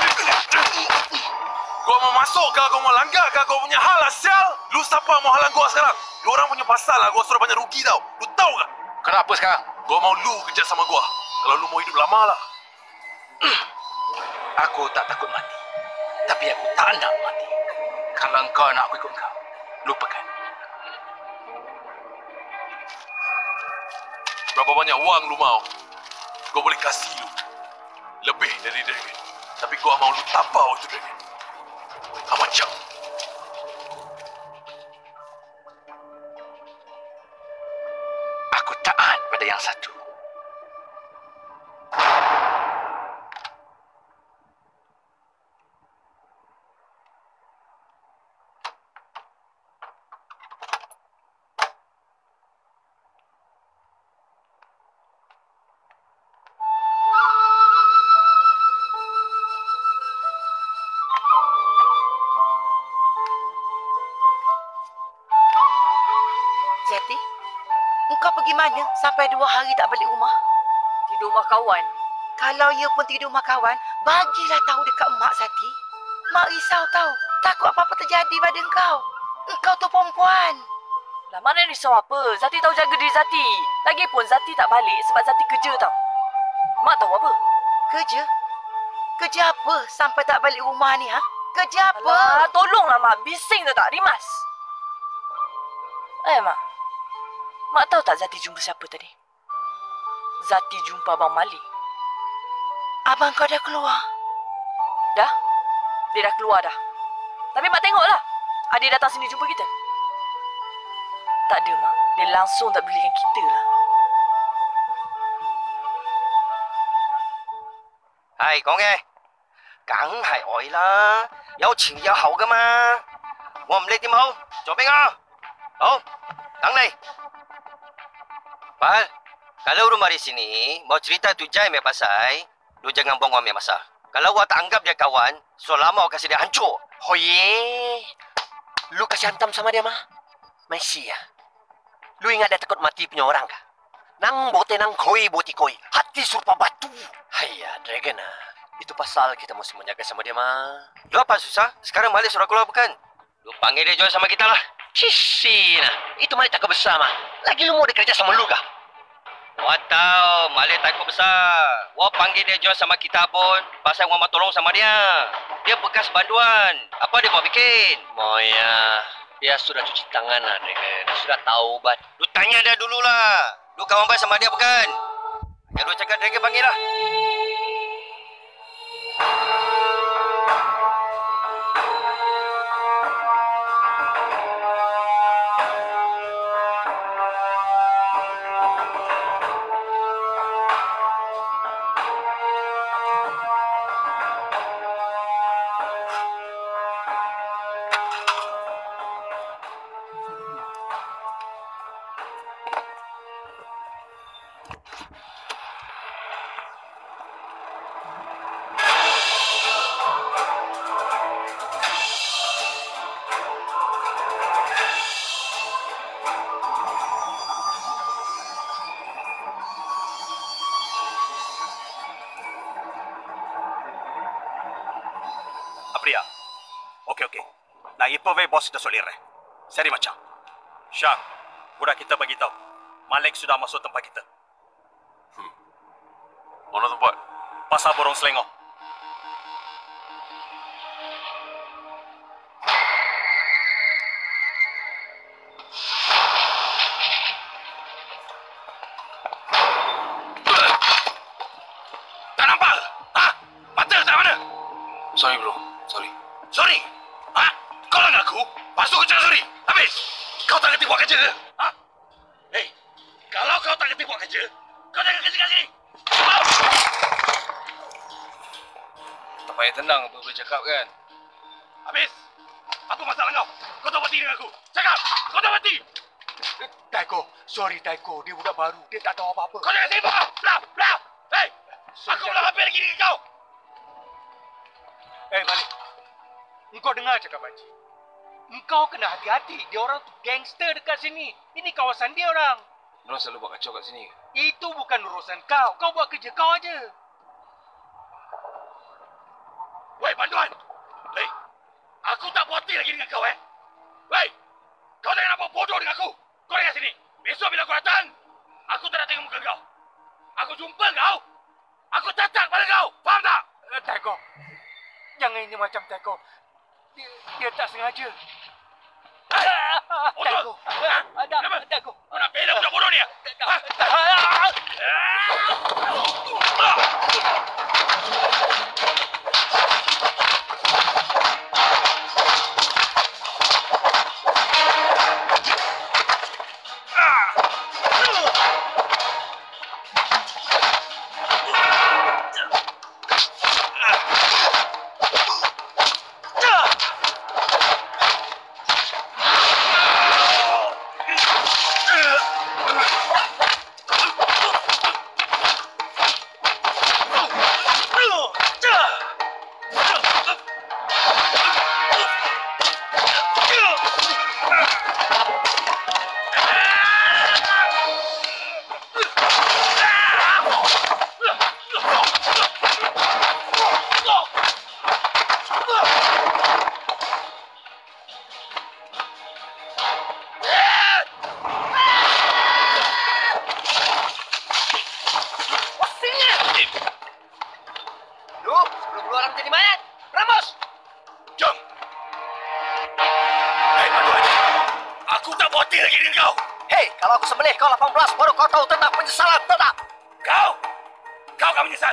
Gua mau masuk kah? Gua mau langgar kah? Gua punya hal lah, sial. Lu siapa mau halang gua sekarang? Lu orang punya pasal lah. Gua sudah banyak rugi tau. Lu tahu kah? Kenapa sekarang? Gua mau lu kerja sama gua. Kalau lu mau hidup lama lah. Aku tak takut mati. Tapi aku tak nak mati. Kalau engkau nak aku ikut engkau, lupakan. Berapa banyak wang lu mau? Gua boleh kasih lu. Lebih dari Dragon. Tapi gua mau lu tapau itu Dragon. Ha, macam. Aku taat pada yang satu. Zeti, engkau pergi mana sampai dua hari tak balik rumah? Tidur rumah kawan. Kalau ia pun tidur rumah kawan, bagilah tahu dekat mak Zati. Mak risau tahu, takut apa-apa terjadi pada engkau. Engkau tu perempuan. Lah mana risau apa? Zati tahu jaga diri Zati. Lagipun Zati tak balik sebab Zati kerja tau. Mak tahu apa? Kerja? Kerja apa sampai tak balik rumah ni, ha? Kerja apa? Alah, tolonglah mak. Bising tu tak? Rimas. Eh, mak. Mak tahu tak Zati jumpa siapa tadi? Zati jumpa Abang Malik. Abang kau dah keluar? Dah? Dia dah keluar dah. Tapi mak tengoklah. Adik datang sini jumpa kita. Tak ada, mak. Dia langsung tak belikan kita lah. Hai, con nghe.梗係愛啦，有前有後噶嘛。我唔理點好，做俾我。好，等你。Pal, kalau rumah di sini, mau cerita tu Jai me pasal, lu jangan buang wang me masa. Kalau gua tak anggap dia kawan, selama gua kasih dia hancur. Oh ye. Lu kasih hantam sama dia mah? Masih ya. Lu ingat dia takut mati punya orang kah? Nang bote nang koi boti koi. Hati serupa batu. Hayya, Dragon ah. Itu pasal kita mesti menjaga sama dia mah. Lu apa susah? Sekarang Malik suruh keluar bukan? Lu panggil dia jual sama kita lah. Cici nah. Itu Malik takut besar mah. Lagi lu mau dikerja sama lu kah? Wah tahu, Malik takut besar. Wah panggil dia jual sama kita pun. Pasal Wah mau tolong sama dia. Dia bekas banduan. Apa dia mau bikin? Moya, dia sudah cuci tangan lah, Dragon. Dia sudah taubat. Lu tanya dia dulu lah. Lu kawan baik sama dia bukan? Ya lu cakap Dragon panggil lah. Apriya. Okey, okey. Nah, ipove bos sudah solire. Seri macam. Syak, budak kita bagi tahu. Malik sudah masuk tempat kita. Hmm. Mana tempat? Pasar Borong Selengok. Tak nampak? Ha? Mata tak mana? Sorry bro, sorry. Sorry? Ha? Kau langgar aku? Masuk kerja sorry? Habis? Kau tak kerti buat kerja ke? Ha? Hei, kalau kau tak kerti buat kerja, kau jangan kerja kat sini. Tak payah tenang apa boleh cakap kan? Habis? Apa masalah kau? Kau tak berhenti dengan aku? Cakap! Kau tak berhenti! Taiko, sorry Taiko. Dia budak baru. Dia tak tahu apa-apa. Kau jangan sibuk! Belah! Belah! Hei! Aku belum hampir lagi dengan kau! Eh, Malik. Engkau dengar cakap Haji. Engkau kena hati-hati. Dia orang tu gangster dekat sini. Ini kawasan dia orang. Mereka selalu buat kacau kat sini ke? Itu bukan urusan kau. Kau buat kerja kau aja. Wei, banduan! Hei! Aku tak puas hati lagi dengan kau, eh? Wei! Kau jangan nampak bodoh dengan aku! Kau dengar sini! Besok bila kau datang, aku tak nak tengok muka kau. Aku jumpa kau, aku cacat pada kau! Faham tak? Eh, Taiko. Jangan ini macam Taiko. Dia, dia tak sengaja. Hei! Taiko. Ada, Kenapa? Taiko. Kau nak bela budak bodoh ni, ya? Ha? Lu, sebelum lu orang jadi mayat, rambus! Jom! Hei, banduan! Aku tak puas hati lagi dengan kau! Hei, kalau aku sembelih kau lapan belas, baru kau tahu tentang penyesalan, tahu tak? Kau! Kau akan menyesal!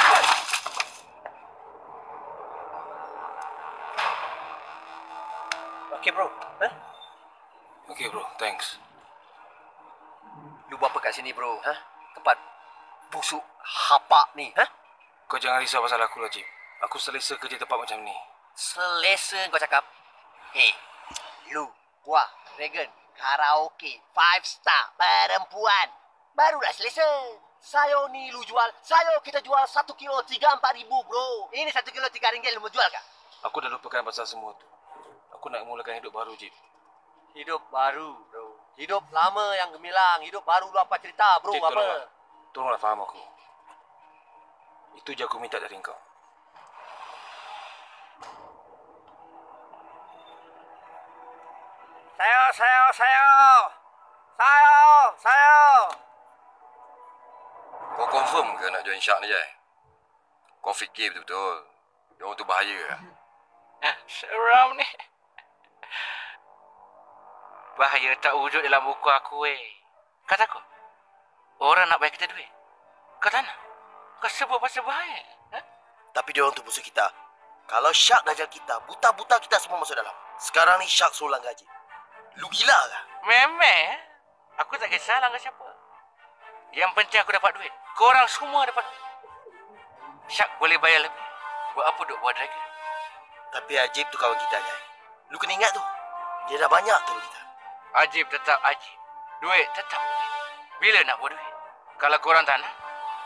Okey bro, huh? Okay bro, thanks. Lu buat apa kat sini bro? Huh? Tempat busuk hapak ni, huh? Kau jangan risau pasal aku lah, Jim. Aku selesa kerja tempat macam ni. Selesa kau cakap. Hei, lu, gua, Dragon, karaoke, five star, perempuan. Barulah selesa. Sayo ni lu jual, sayo kita jual satu kilo tiga empat ribu bro. Ini satu kilo tiga ringgit lu mau jual kah? Aku dah lupakan pasal semua tu. Aku nak mulakan hidup baru, Jip. Hidup baru, bro. Hidup lama yang gemilang. Hidup baru lu apa cerita, bro? Cik, apa? tolonglah. Tolonglah faham aku. Itu je aku minta dari kau. Saya, saya, saya. Saya, saya. Kau confirm ke nak join Syak ni, Jai? Kau fikir betul-betul. Dia orang tu bahaya ke? Seram ni. Bahaya tak wujud dalam buku aku, weh. Kata aku, orang nak bayar kita duit. Kau tak nak? Kau sebut pasal bahaya. Ha? Tapi dia orang tu musuh kita. Kalau Syak gagal kita, buta-buta kita semua masuk dalam. Sekarang ni Syak suruh langgar gaji. Lu gila ke? Memang. Aku tak kisah langgar siapa. Yang penting aku dapat duit. Korang semua dapat duit. Syak boleh bayar lebih. Buat apa duk buat dragon? Tapi Ajib tu kawan kita, Jai. Lu kena ingat tu. Dia dah banyak tu kita. Ajib tetap Ajib. Duit tetap duit. Bila nak buat duit? Kalau korang tak nak?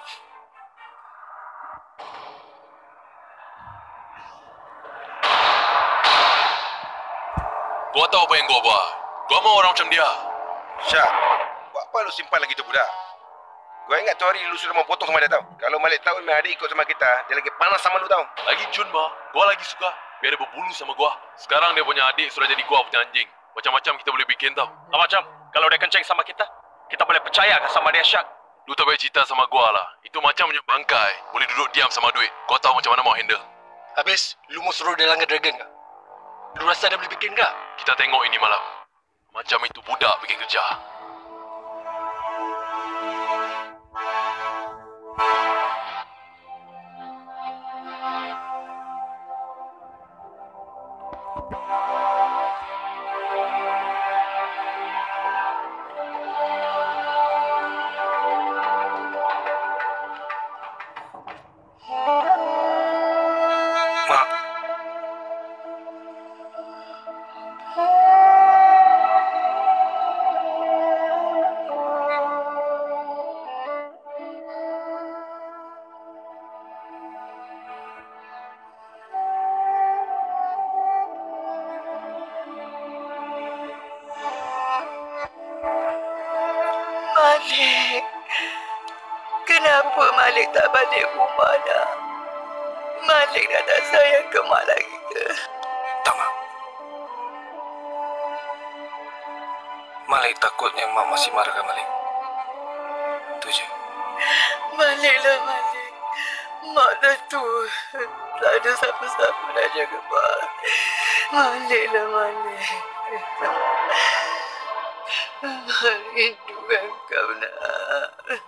Gua tahu apa yang gua buat. Gua mau orang macam dia. Syak, buat apa lu simpan lagi tu budak? Gua ingat tu hari lu sudah mau potong sama dia tau. Kalau Malik tahu memang adik ikut sama kita, dia lagi panas sama lu tau. Lagi Jun mah, gua lagi suka. Biar dia berbulu sama gua. Sekarang dia punya adik sudah jadi gua punya anjing. Macam-macam kita boleh bikin tau. Ah, macam, kalau dia kencing sama kita, kita boleh percaya ke sama dia, Syak? Lu tak payah cerita sama gua lah. Itu macam punya bangkai. Boleh duduk diam sama duit. Kau tahu macam mana mau handle. Habis, lu mau suruh dia langgar dragon ke? Lu rasa dia boleh bikin ke? Kita tengok ini malam. Macam itu budak bikin kerja. Malik, kenapa Malik tak balik rumah dah? Malik dah tak sayang ke mak lagi ke? Tak, Mak. Malik takutnya Mak masih marahkan Malik. Itu je. Maliklah Malik. Mak dah tua. Tak ada siapa-siapa nak jaga Mak. Maliklah Malik. Rindukan kau nak.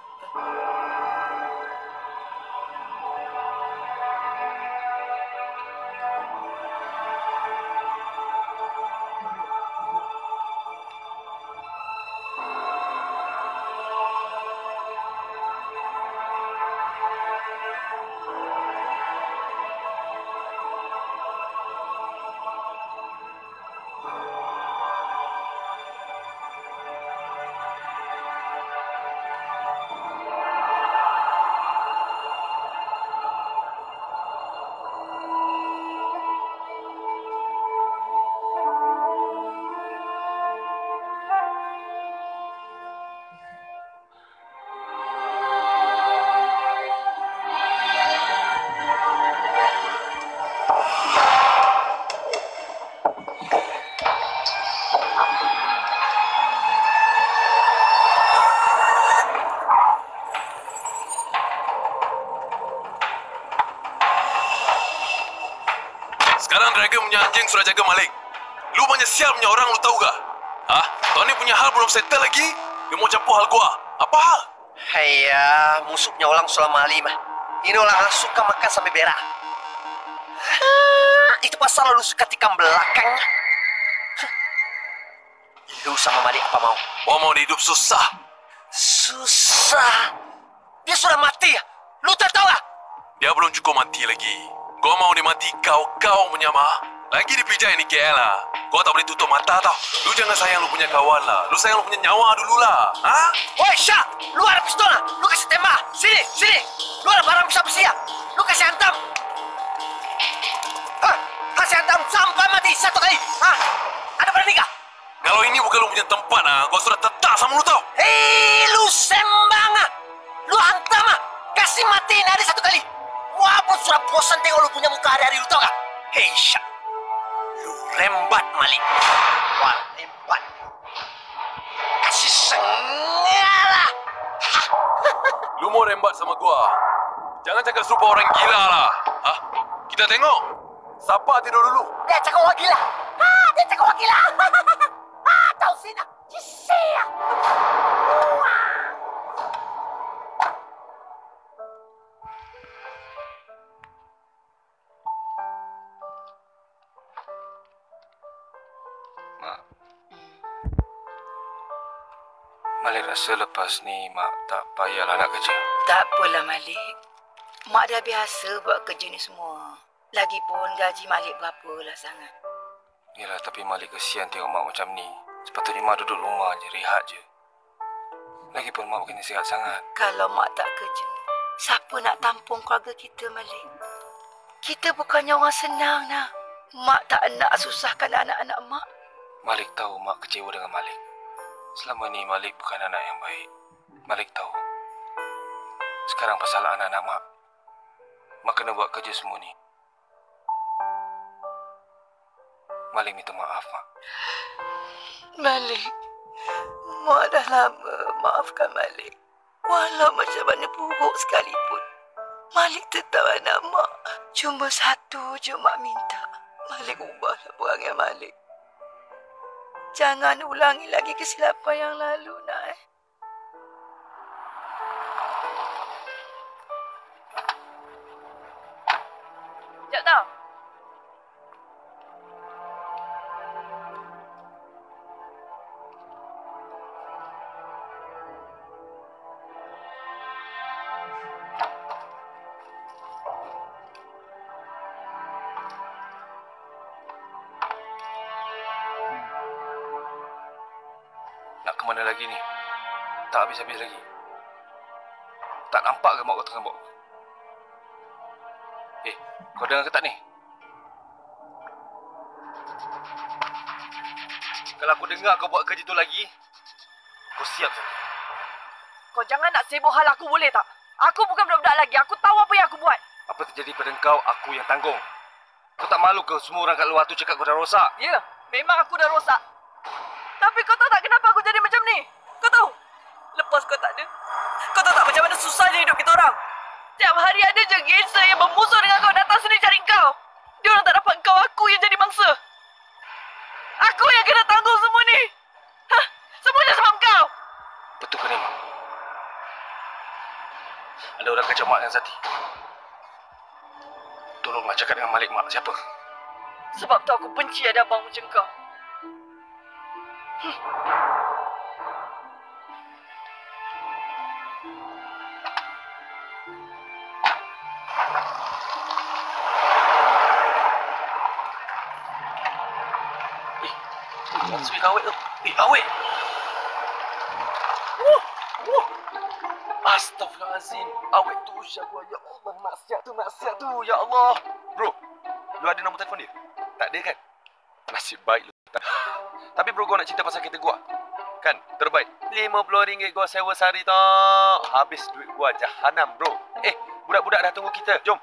Sekarang Dragon punya anjing sudah jaga Malik. Lu banyak sial punya orang, lu tahu gak? Hah? Tony punya hal belum settle lagi. Dia mau campur hal gua. Apa hal? Haiya, musuhnya orang sulam mali mah. Ini orang suka makan sampai berak. Itu pasal lu suka tikam belakang. Lu sama Malik apa mau? Gua mau hidup susah. Susah? Dia sudah mati ya? Lu tak tahu ah? Dia belum cukup mati lagi. Gua mau dia mati kau-kau punya mah. Lagi dipijai ni K L lah. Kau tak boleh tutup mata tau. Lu jangan sayang lu punya kawan lah. Lu sayang lu punya nyawa dulu lah. Ha? Woi Syak, lu ada pistol lah. Lu kasih tembak. Sini, sini. Lu ada barang bisa besi ya? Lu kasih hantam. Ha, ha, masih hantam sampai mati satu kali. Ha? Ada berani kah? Kalau ini bukan lu punya tempat, ah, gua sudah tetap sama lu tau. Hei, lu sembang ah. Lu hantam ah. Kasih matiin hari satu kali. Wah, pun sudah bosan tengok lu punya muka hari-hari lu tau gak? Hei, Syak. Lu rembat, Malik. Wah, rembat. Kasih sengalah. Lu mau rembat sama gua? Jangan cakap serupa orang gila lah. Hah? Kita tengok. Siapa tidur dulu? Dia cakap orang gila. Ha, dia cakap orang gila. Ha, tahu sih nak. Cia. Mak. Malik rasa lepas ni Mak tak payahlah nak kerja. Tak apalah Malik. Mak dah biasa buat kerja ni semua. Lagipun gaji Malik berapa lah sangat. Yalah, tapi Malik kesian tengok Mak macam ni. Sepatutnya Mak duduk rumah je, rehat je. Lagipun Mak bukannya sihat sangat. Kalau Mak tak kerja, siapa nak tampung keluarga kita, Malik? Kita bukannya orang senang nak. Mak tak nak susahkan anak-anak Mak. Malik tahu Mak kecewa dengan Malik. Selama ni Malik bukan anak yang baik. Malik tahu. Sekarang pasal anak-anak Mak. Mak kena buat kerja semua ni. Malik minta maaf, Mak. Malik, Mak dah lama maafkan Malik. Walau macam mana buruk sekalipun, Malik tetap anak Mak. Cuma satu je Mak minta. Malik ubahlah perangai Malik. Jangan ulangi lagi kesilapan yang lalu, nak eh. Sekejap tau. Nak ke mana lagi ni? Tak habis-habis lagi. Tak nampak ke mak kau tengah bawa? Eh, kau dengar ke tak ni? Kalau aku dengar kau buat kerja tu lagi, kau siap saja. Kau jangan nak sibuk hal aku, boleh tak? Aku bukan budak-budak lagi. Aku tahu apa yang aku buat. Apa terjadi pada kau, aku yang tanggung. Kau tak malu ke semua orang kat luar tu cakap kau dah rosak? Ya, memang aku dah rosak. Tapi kau tahu tak kenapa aku jadi macam ni? Kau tahu? Lepas kau tak ada, kau tahu tak macam mana susahnya hidup kita orang? Tiap hari ada je gangster yang bermusuh dengan kau datang sini cari kau. Dia orang tak dapat kau, aku yang jadi mangsa. Aku yang kena tanggung semua ni. Hah, semuanya sebab kau. Betul ke ni, Mak? Ada orang kacau Mak dengan Zati. Tolonglah cakap dengan Malik, Mak. Siapa? Sebab tu aku benci ada abang macam kau. Hmm. Eh, sui awet tu. Eh, awet. Uh, uh. Astaghfirullahalazim. Awet tu usah gua. Ya Allah, maksiat tu, maksiat tu. Ya Allah. Bro, lu ada nombor telefon dia? Tak ada kan? Nasib baik lu tak. Tapi bro, gua nak cerita pasal kereta gua. Kan, terbaik. lima puluh ringgit gua sewa sehari tak. Habis duit gua jahanam, bro. Eh, budak-budak dah tunggu kita. Jom.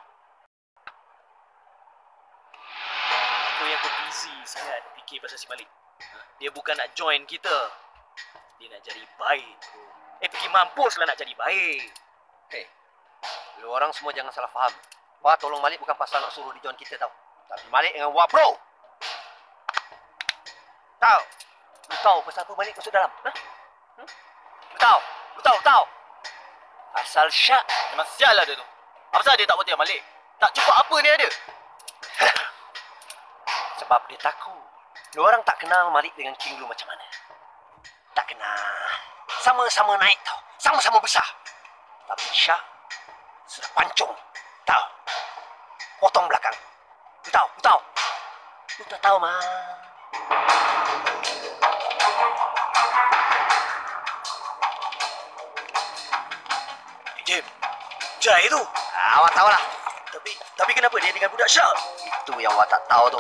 Kau yang kau busy sangat fikir pasal si Malik. Dia bukan nak join kita. Dia nak jadi baik. Eh, fikir mampuslah nak jadi baik. Hei, lu orang semua jangan salah faham. Wah, tolong Malik bukan pasal nak suruh dia join kita tau. Tapi Malik dengan Wah bro. Tahu? Lu tahu pasal apa Malik masuk dalam? Hah? Hmm? Lu tahu? Lu tahu, tahu? Asal Syak. Memang sial lah dia tu. Apa sahaja dia tak percaya Malik? Tak cukup apa dia ada? Sebab dia takut. Lu orang tak kenal Malik dengan King lu macam mana. Tak kenal. Sama-sama naik tau. Sama-sama besar. Tapi Syak sudah pancung. Tahu? Potong belakang. Lu tahu? Lu tahu? Lu tak tahu, mah. Jim, Jai tu. Ah, awak tahu lah. Tapi tapi kenapa dia dengan budak Syak? Itu yang awak tak tahu tu.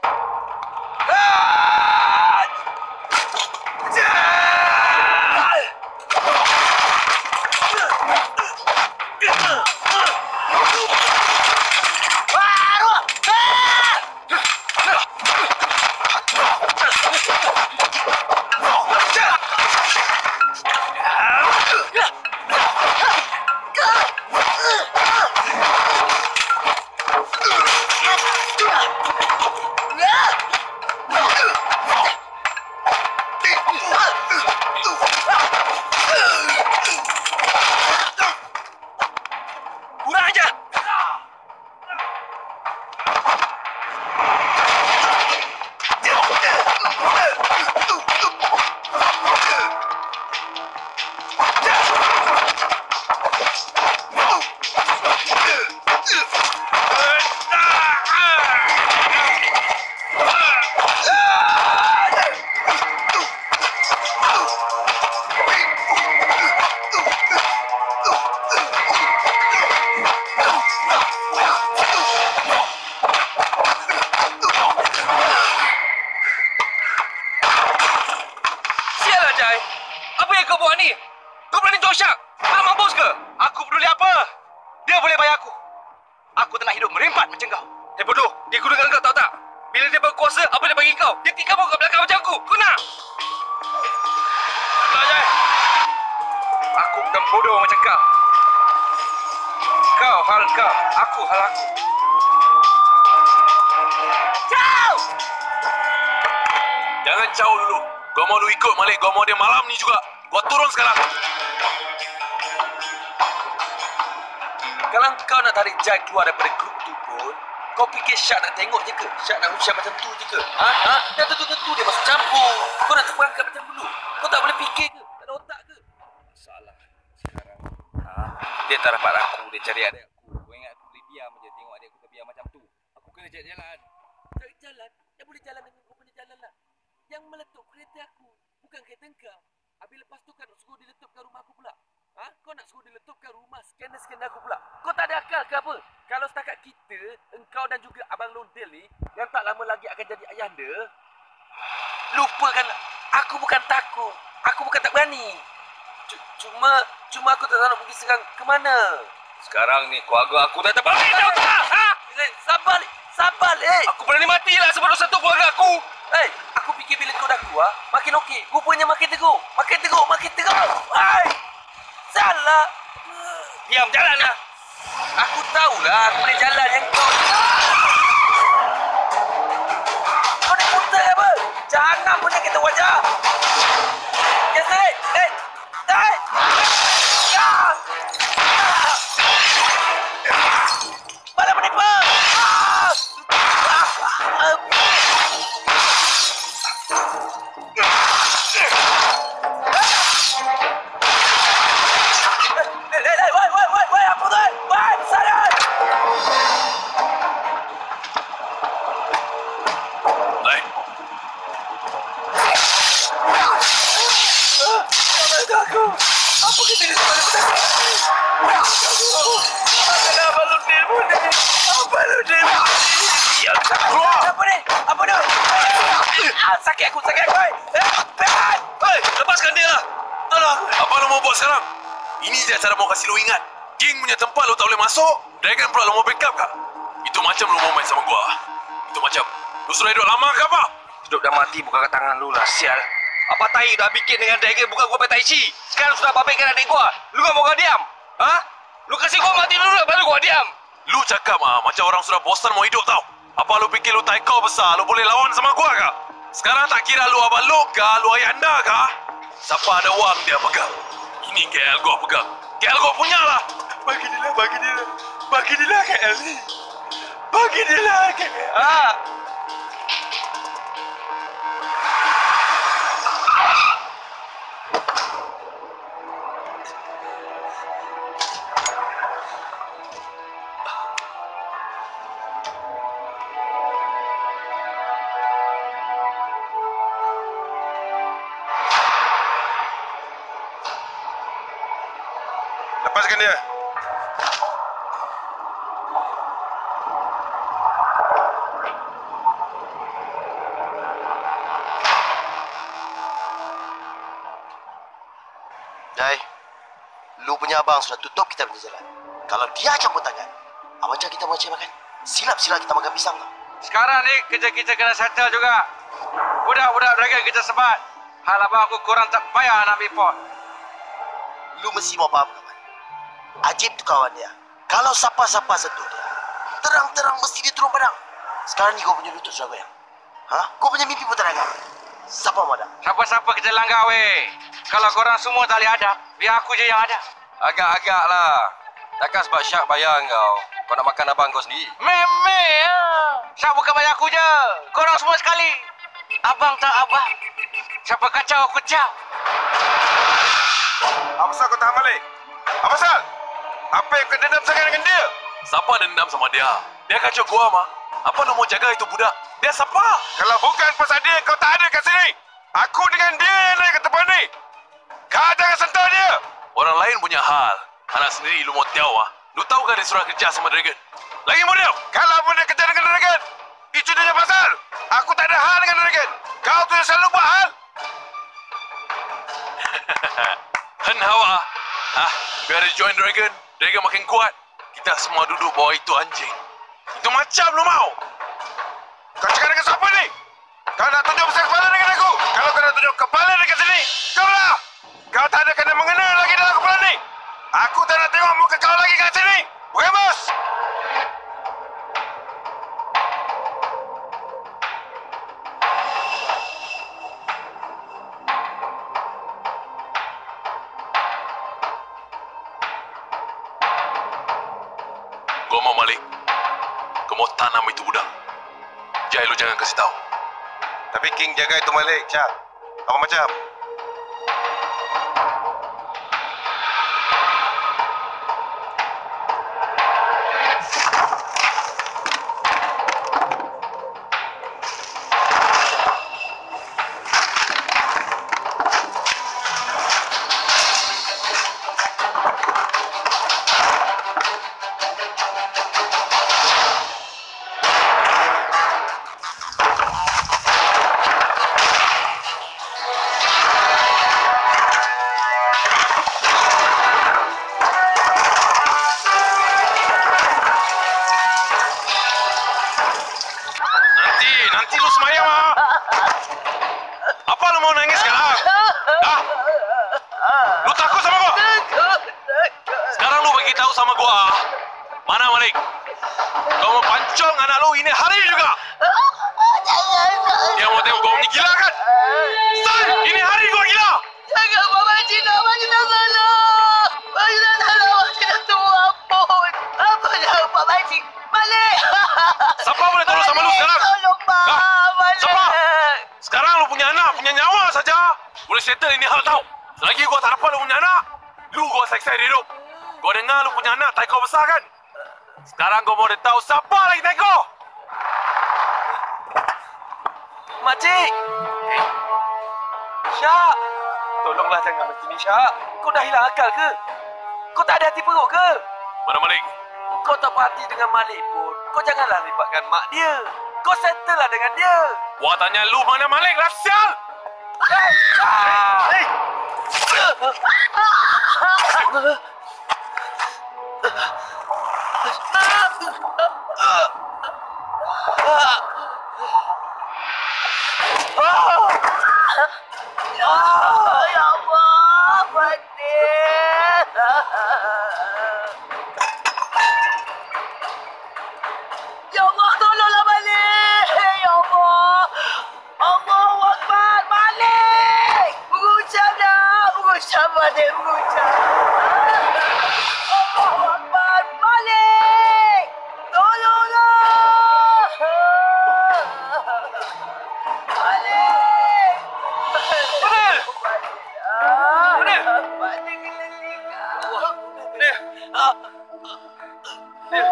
Jai keluar daripada grup tu pun, kau fikir Syak nak tengok je ke? Syak nak usia macam tu je ke? Ha? Ha? Dah tentu-tentu dia masuk campur. Kau nak terperangkap macam dulu. Kau tak boleh fikir ke? Tak ada otak ke? Salah. Sekarang. Ha? Dia tak dapat aku. Dia cari adik aku. Kau ingat aku boleh diam je tengok adik aku terbiar macam tu. Aku kena cari jalan. Cari jalan? Yang boleh jalan dengan kau punya jalan lah. Yang meletup kereta aku. Bukan kereta engkau. Habis lepas tu kan nak suruh diletupkan rumah aku pula. Ha? Kau nak suruh diletupkan rumah skandal-skandal aku pula. Kau tak ada akal ke apa? Kalau setakat kita, engkau dan juga Abang Londel ni, yang tak lama lagi akan jadi ayahanda, lupakan, aku bukan takut. Aku bukan tak berani. Cuma, cuma aku tak tahu nak pergi serang ke mana. Sekarang ni keluarga aku dah terbalik tau tak? Ha? Sabar, sabar eh. Aku berani matilah sebelum satu keluarga aku. Eh, aku fikir bila kau dah keluar, makin okey. Rupanya makin teruk. Makin teruk, makin teruk. Hai! Salah. Diam, jalanlah. Aku tahulah aku boleh jalan yang kau. Kau ni buta ke apa? Jangan punya kita wajah. Yes, eh. Eh. Eh. Malah menipu. Sakit aku, sakit aku. Eh, Pehan! Hei, lepaskan dia lah. Tolong. Apa lo mau buat sekarang? Ini je cara mau kasih lo ingat. Geng punya tempat lo tak boleh masuk. Dragon pula lo mau backup kah? Itu macam lo mau main sama gua. Itu macam lo sudah hidup lama ke apa? Hidup dan mati bukan kat tangan lu lah, sial. Apa tai dah bikin dengan Dragon bukan gua petai chi. Sekarang sudah babitkan adik gua. Lu kan mau diam? Ha? Lu kasih gua mati dulu baru gua diam. Lu cakap ah macam orang sudah bosan mau hidup tau. Apa lu fikir lu taikau besar, lu boleh lawan sama gua kah? Sekarang tak kira lu abang lu kah, lu ayah anda kah? Siapa ada wang dia pegang. Ini K L gua pegang. K L gua punya lah. Bagi dia lah, bagi dia lah. Bagi dia lah K L ni. Bagi dia lah K L. Ah. Lepaskan dia. Jai, lu punya abang sudah tutup kita punya jalan. Kalau dia campur tangan, ah, macam kita macam makan. Silap-silap kita makan pisang tau. Sekarang ni kerja kita kena settle juga. Budak-budak dragon kita sebat. Hal abang aku kurang tak payah nak report. Lu mesti mau faham kawan. Ajib tu kawan dia. Kalau siapa-siapa sentuh dia, terang-terang mesti dia turun padang. Sekarang ni kau punya lutut sudah goyang. Hah? Kau punya mimpi pun terangkan. Siapa mau ada? Siapa-siapa kita langgar weh. Kalau korang semua tak boleh ada, biar aku je yang ada. Agak-agak lah. Takkan sebab Syak bayar kau. Kau nak makan abang kau sendiri. Meme ya. Syak bukan bayar aku je. Korang semua sekali. Abang tak abang. Siapa kacau aku kacau. Apa pasal kau tahan balik? Apa pasal? Apa yang kau dendam sangat dengan dia? Siapa dendam sama dia? Dia kacau gua, mah. Apa lu mau jaga itu budak? Dia siapa? Kalau bukan pasal dia, kau tak ada kat sini. Aku dengan dia yang naik ke tempat ni. Kau jangan sentuh dia. Orang lain punya hal. Anak sendiri lu mau tahu ah? Lu tahu kan dia suruh kerja sama Dragon? Lagi muda. Kalau pun dia kerja dengan Dragon, itu dia punya pasal. Aku tak ada hal dengan Dragon. Kau tu yang selalu buat hal. Han hawa. Ah, biar dia join Dragon. Dragon makin kuat. Kita semua duduk bawah itu anjing. Itu macam lu mau. Kau cakap dengan siapa ni? Kau nak tunjuk besar kepala dengan aku? Kalau kau nak tunjuk kepala dekat sini, kau lah. Kau tak ada kena mengena lagi dalam kepala ni. Aku tak nak tengok muka kau lagi kat sini. Bukan bos? Gua mau balik. Gua mau tanam itu budak. Jai, lu jangan kasih tahu. Tapi King jaga itu Malik, Cak. Apa macam? Nanti lu semayang, ah. Apa lu mau nangis sekarang? Hah? Lu takut sama gua? Sekarang lu bagi tahu sama gua. Mana Malik? Kau mau pancong anak lu ini hari juga? Dia mau tengok gua ini gila kan? Say, ini hari gua gila. Jangan Bapak Cina, Bapak Cina salah. Bapak Cina salah, Bapak Cina tu ampun. Apa dah Bapak Cina? Malik. Siapa boleh tolong sama lu sekarang? Tolong Pak, Malik. Siapa? Sekarang lu punya anak, punya nyawa saja. Boleh settle ini hal tau. Selagi gua tak dapat lu punya anak, lu gua seksa hidup. Gua dengar lu punya anak taiko besar kan? Sekarang gua mau dia tahu siapa lagi taiko. Makcik! Eh. Syak! Tolonglah jangan macam ni, Syak. Kau dah hilang akal ke? Kau tak ada hati perut ke? Mana Malik? Kau tak berhati dengan Malik pun. Kau janganlah libatkan mak dia. Kau settle lah dengan dia. Gua tanya lu mana Malik lah, sial! Hey! Hey! Oh, ya Allah, Fadil. Ya Allah, tolonglah Malik. Ya Allah. Allahu Akbar, Malik. Mengucap dah. Mengucap, Fadil. Mengucap. Allahu Akbar, Malik. Tolonglah. Malik. Fadil! Fadil. Fadil kena tinggal. Fadil! Ah. Fadil!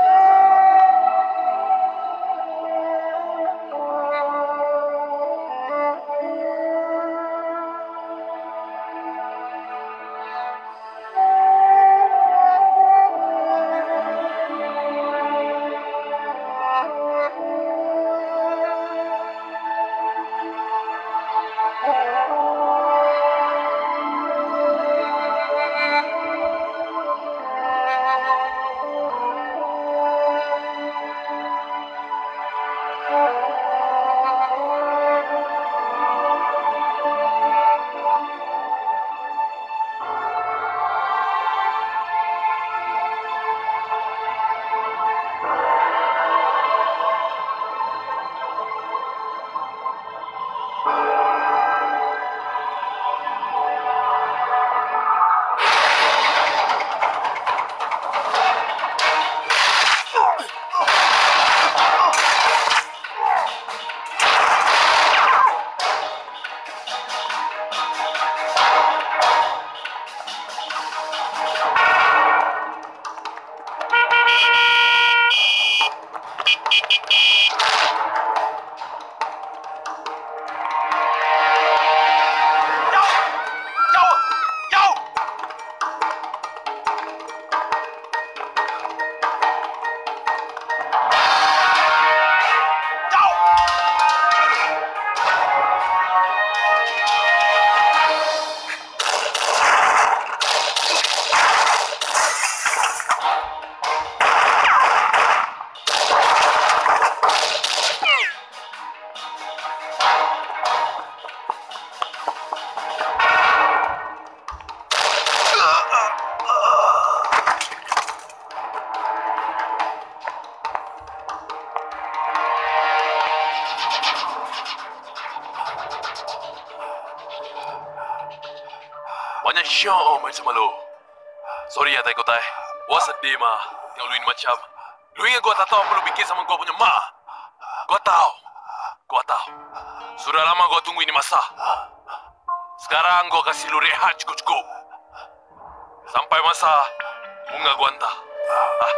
Banyak syok main sama lu. Sorry ya, Tai Kotai. Gua sedih, mah. Tengok lu ini macam. Lu ingat gua tak tahu apa lu bikin sama gua punya mak? Gua tahu. Gua tahu. Sudah lama gua tunggu ini masa. Sekarang gua kasih lu rehat cukup-cukup. Sampai masa bunga gua entah. Ah.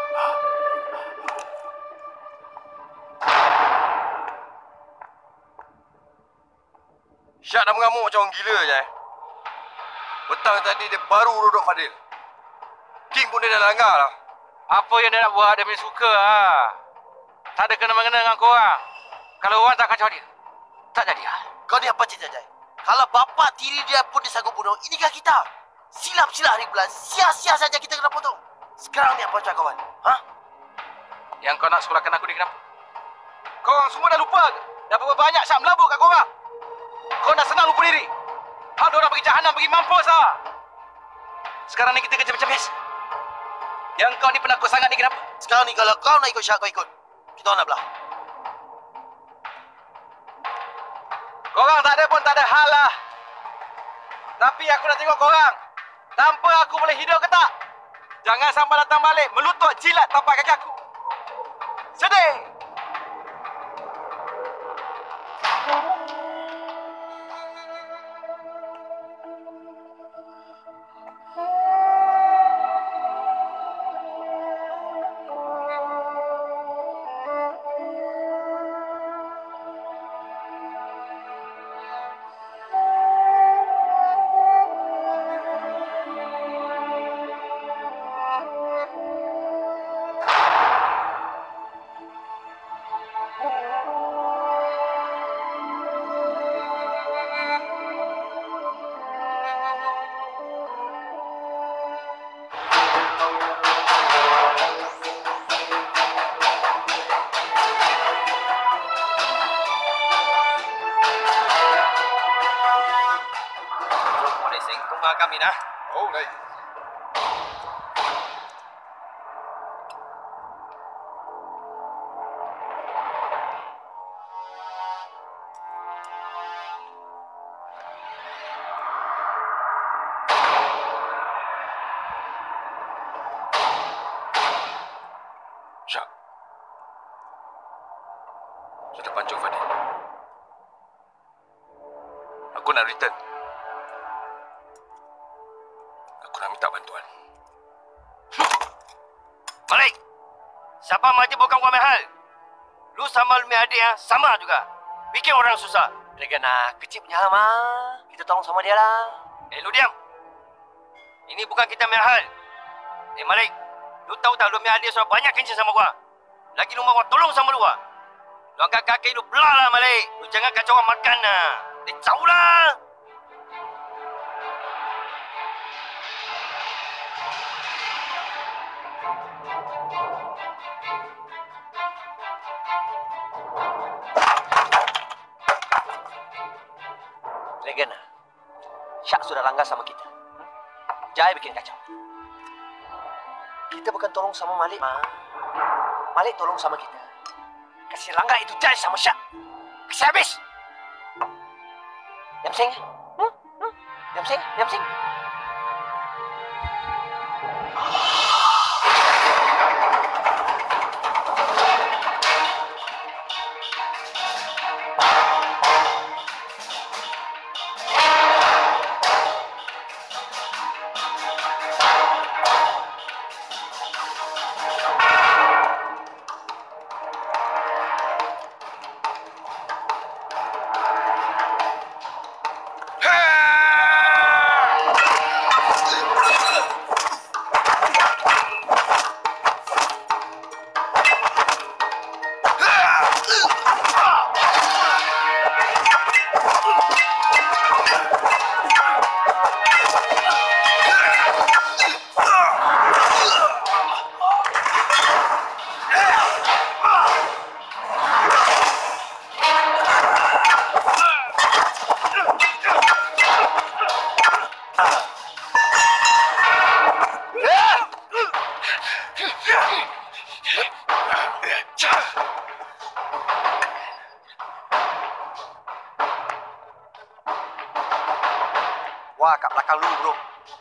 Syak dah mengamuk macam orang gila je. Petang tadi dia baru rodok Fadil. King pun dia dah langgar lah. Apa yang dia nak buat, dia punya suka lah. Tak ada kena-mengena dengan korang. Kalau orang tak kacau dia, tak jadi hal. Kau ni apa cerita, Jai? Kalau bapak tiri dia pun disanggup bunuh, inikah kita? Silap-silap hari bulan, sia-sia saja kita kena potong. Sekarang ni apa cakap kawan? Ha? Yang kau nak sekolahkan aku ni kenapa? Korang semua dah lupa ke? Dah berapa banyak Syak melabur kat korang? Kau dah senang lupa diri. Hal diorang pergi jahanam, pergi mampus lah. Sekarang ni kita kerja macam biasa. Yang kau ni penakut sangat ni kenapa? Sekarang ni kalau kau nak ikut Syak, kau ikut. Kita orang nak belah. Korang tak ada pun tak ada hal lah. Tapi aku nak tengok korang. Tanpa aku boleh hidup ke tak? Jangan sampai datang balik melutut jilat tapak kaki aku. Sedih. Kami nah. Oh, baik. Syak. Sudah pancung Fadil. Aku nak return. Aku nak minta bantuan. Malik! Siapa mati bukan kau mahal. Lu sama lu adik ya, sama juga. Bikin orang susah. Regana, kecil punya hal, mah. Kita tolong sama dia lah. Eh, lu diam. Ini bukan kita mahal. Eh, Malik. Lu tahu tak lu adik sudah banyak kencing sama gua. Lagi lu mau gua tolong sama lu gua. Lu angkat kaki lu belah lah, Malik. Lu jangan kacau orang makan lah. Eh, jauh lah. Regana, Syak sudah langgar sama kita. Jai bikin kacau. Kita bukan tolong sama Malik, ma. Malik tolong sama kita. Kasih langgar itu Jai sama Syak. Kasih habis. Diam sing. Hmm? Hmm? Diam sing, diam sing. Wah, kat belakang lu, bro.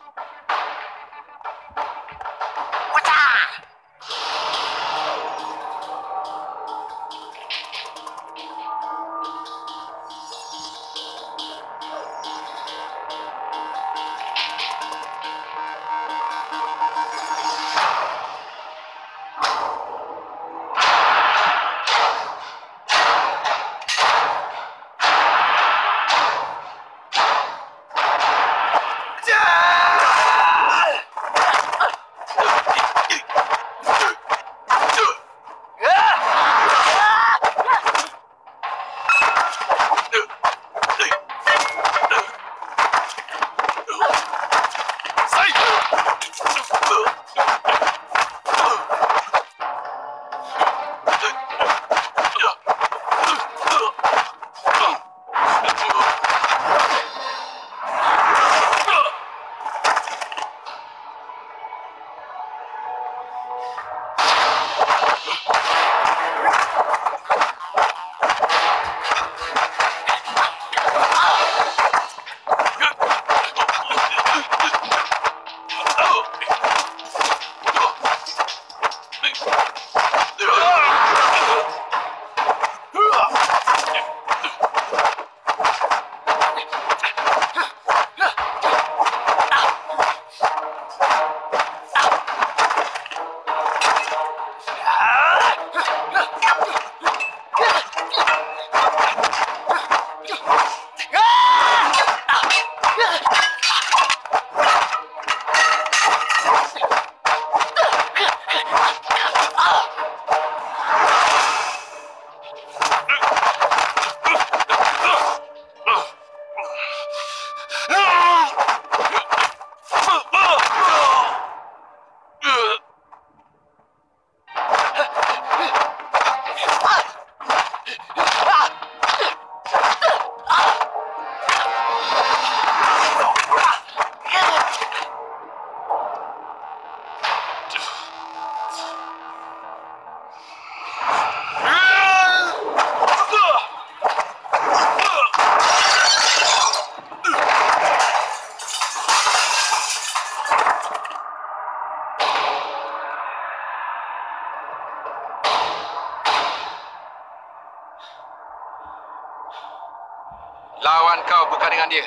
Lawan kau bukan dengan dia,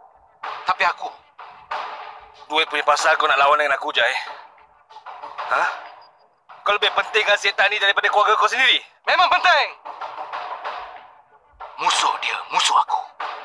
tapi aku. Duit punya pasal kau nak lawan dengan aku, Jai? Hah? Kau lebih pentingkan setan ni daripada keluarga kau sendiri? Memang penting. Musuh dia, musuh aku.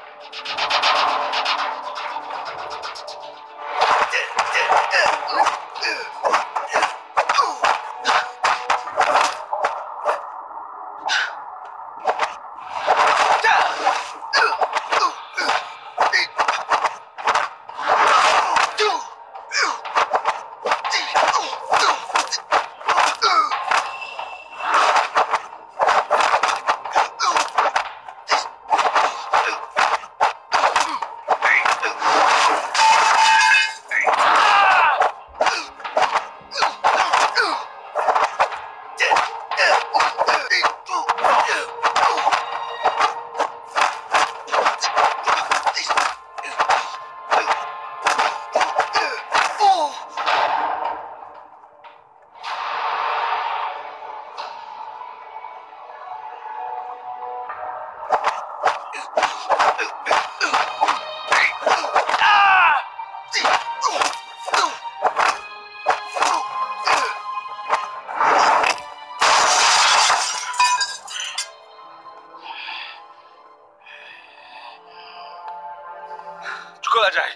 Cukuplah, Jai.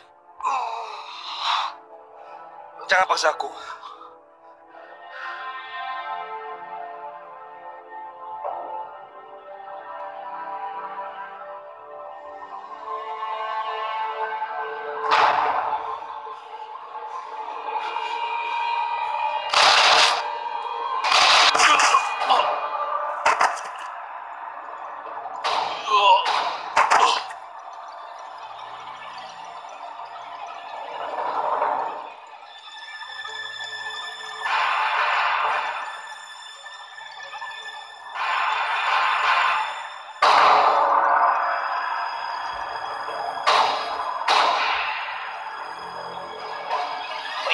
Jangan paksa aku.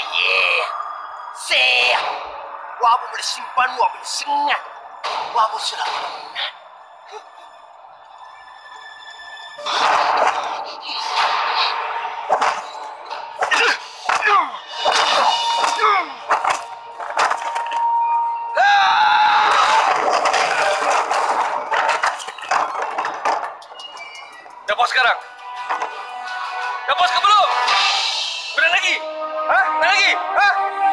Yeah. Saya. Wah, boleh simpan wah boleh sengat. Wah, boleh sudah penat. Dah puas sekarang? Dah puas ke belum? Berat lagi? Hah? Nak lagi? Hah?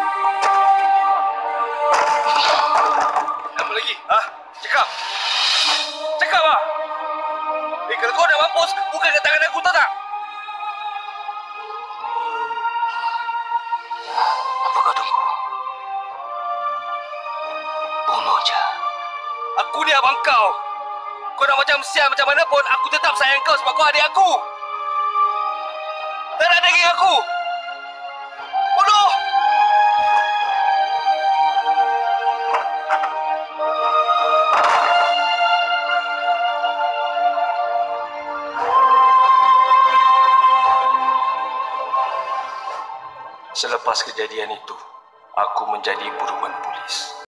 Apa lagi? Hah? Cakap. Cakap lah. Eh, kalau kau dah mampus, bukan kat tangan aku, tahu tak? Apa kau tunggu? Bunuh je. Aku ni abang kau. Kau nak macam sial macam mana pun, aku tetap sayang kau sebab kau adik aku. Darah daging aku. Bunuh! Selepas kejadian itu, aku menjadi buruan polis.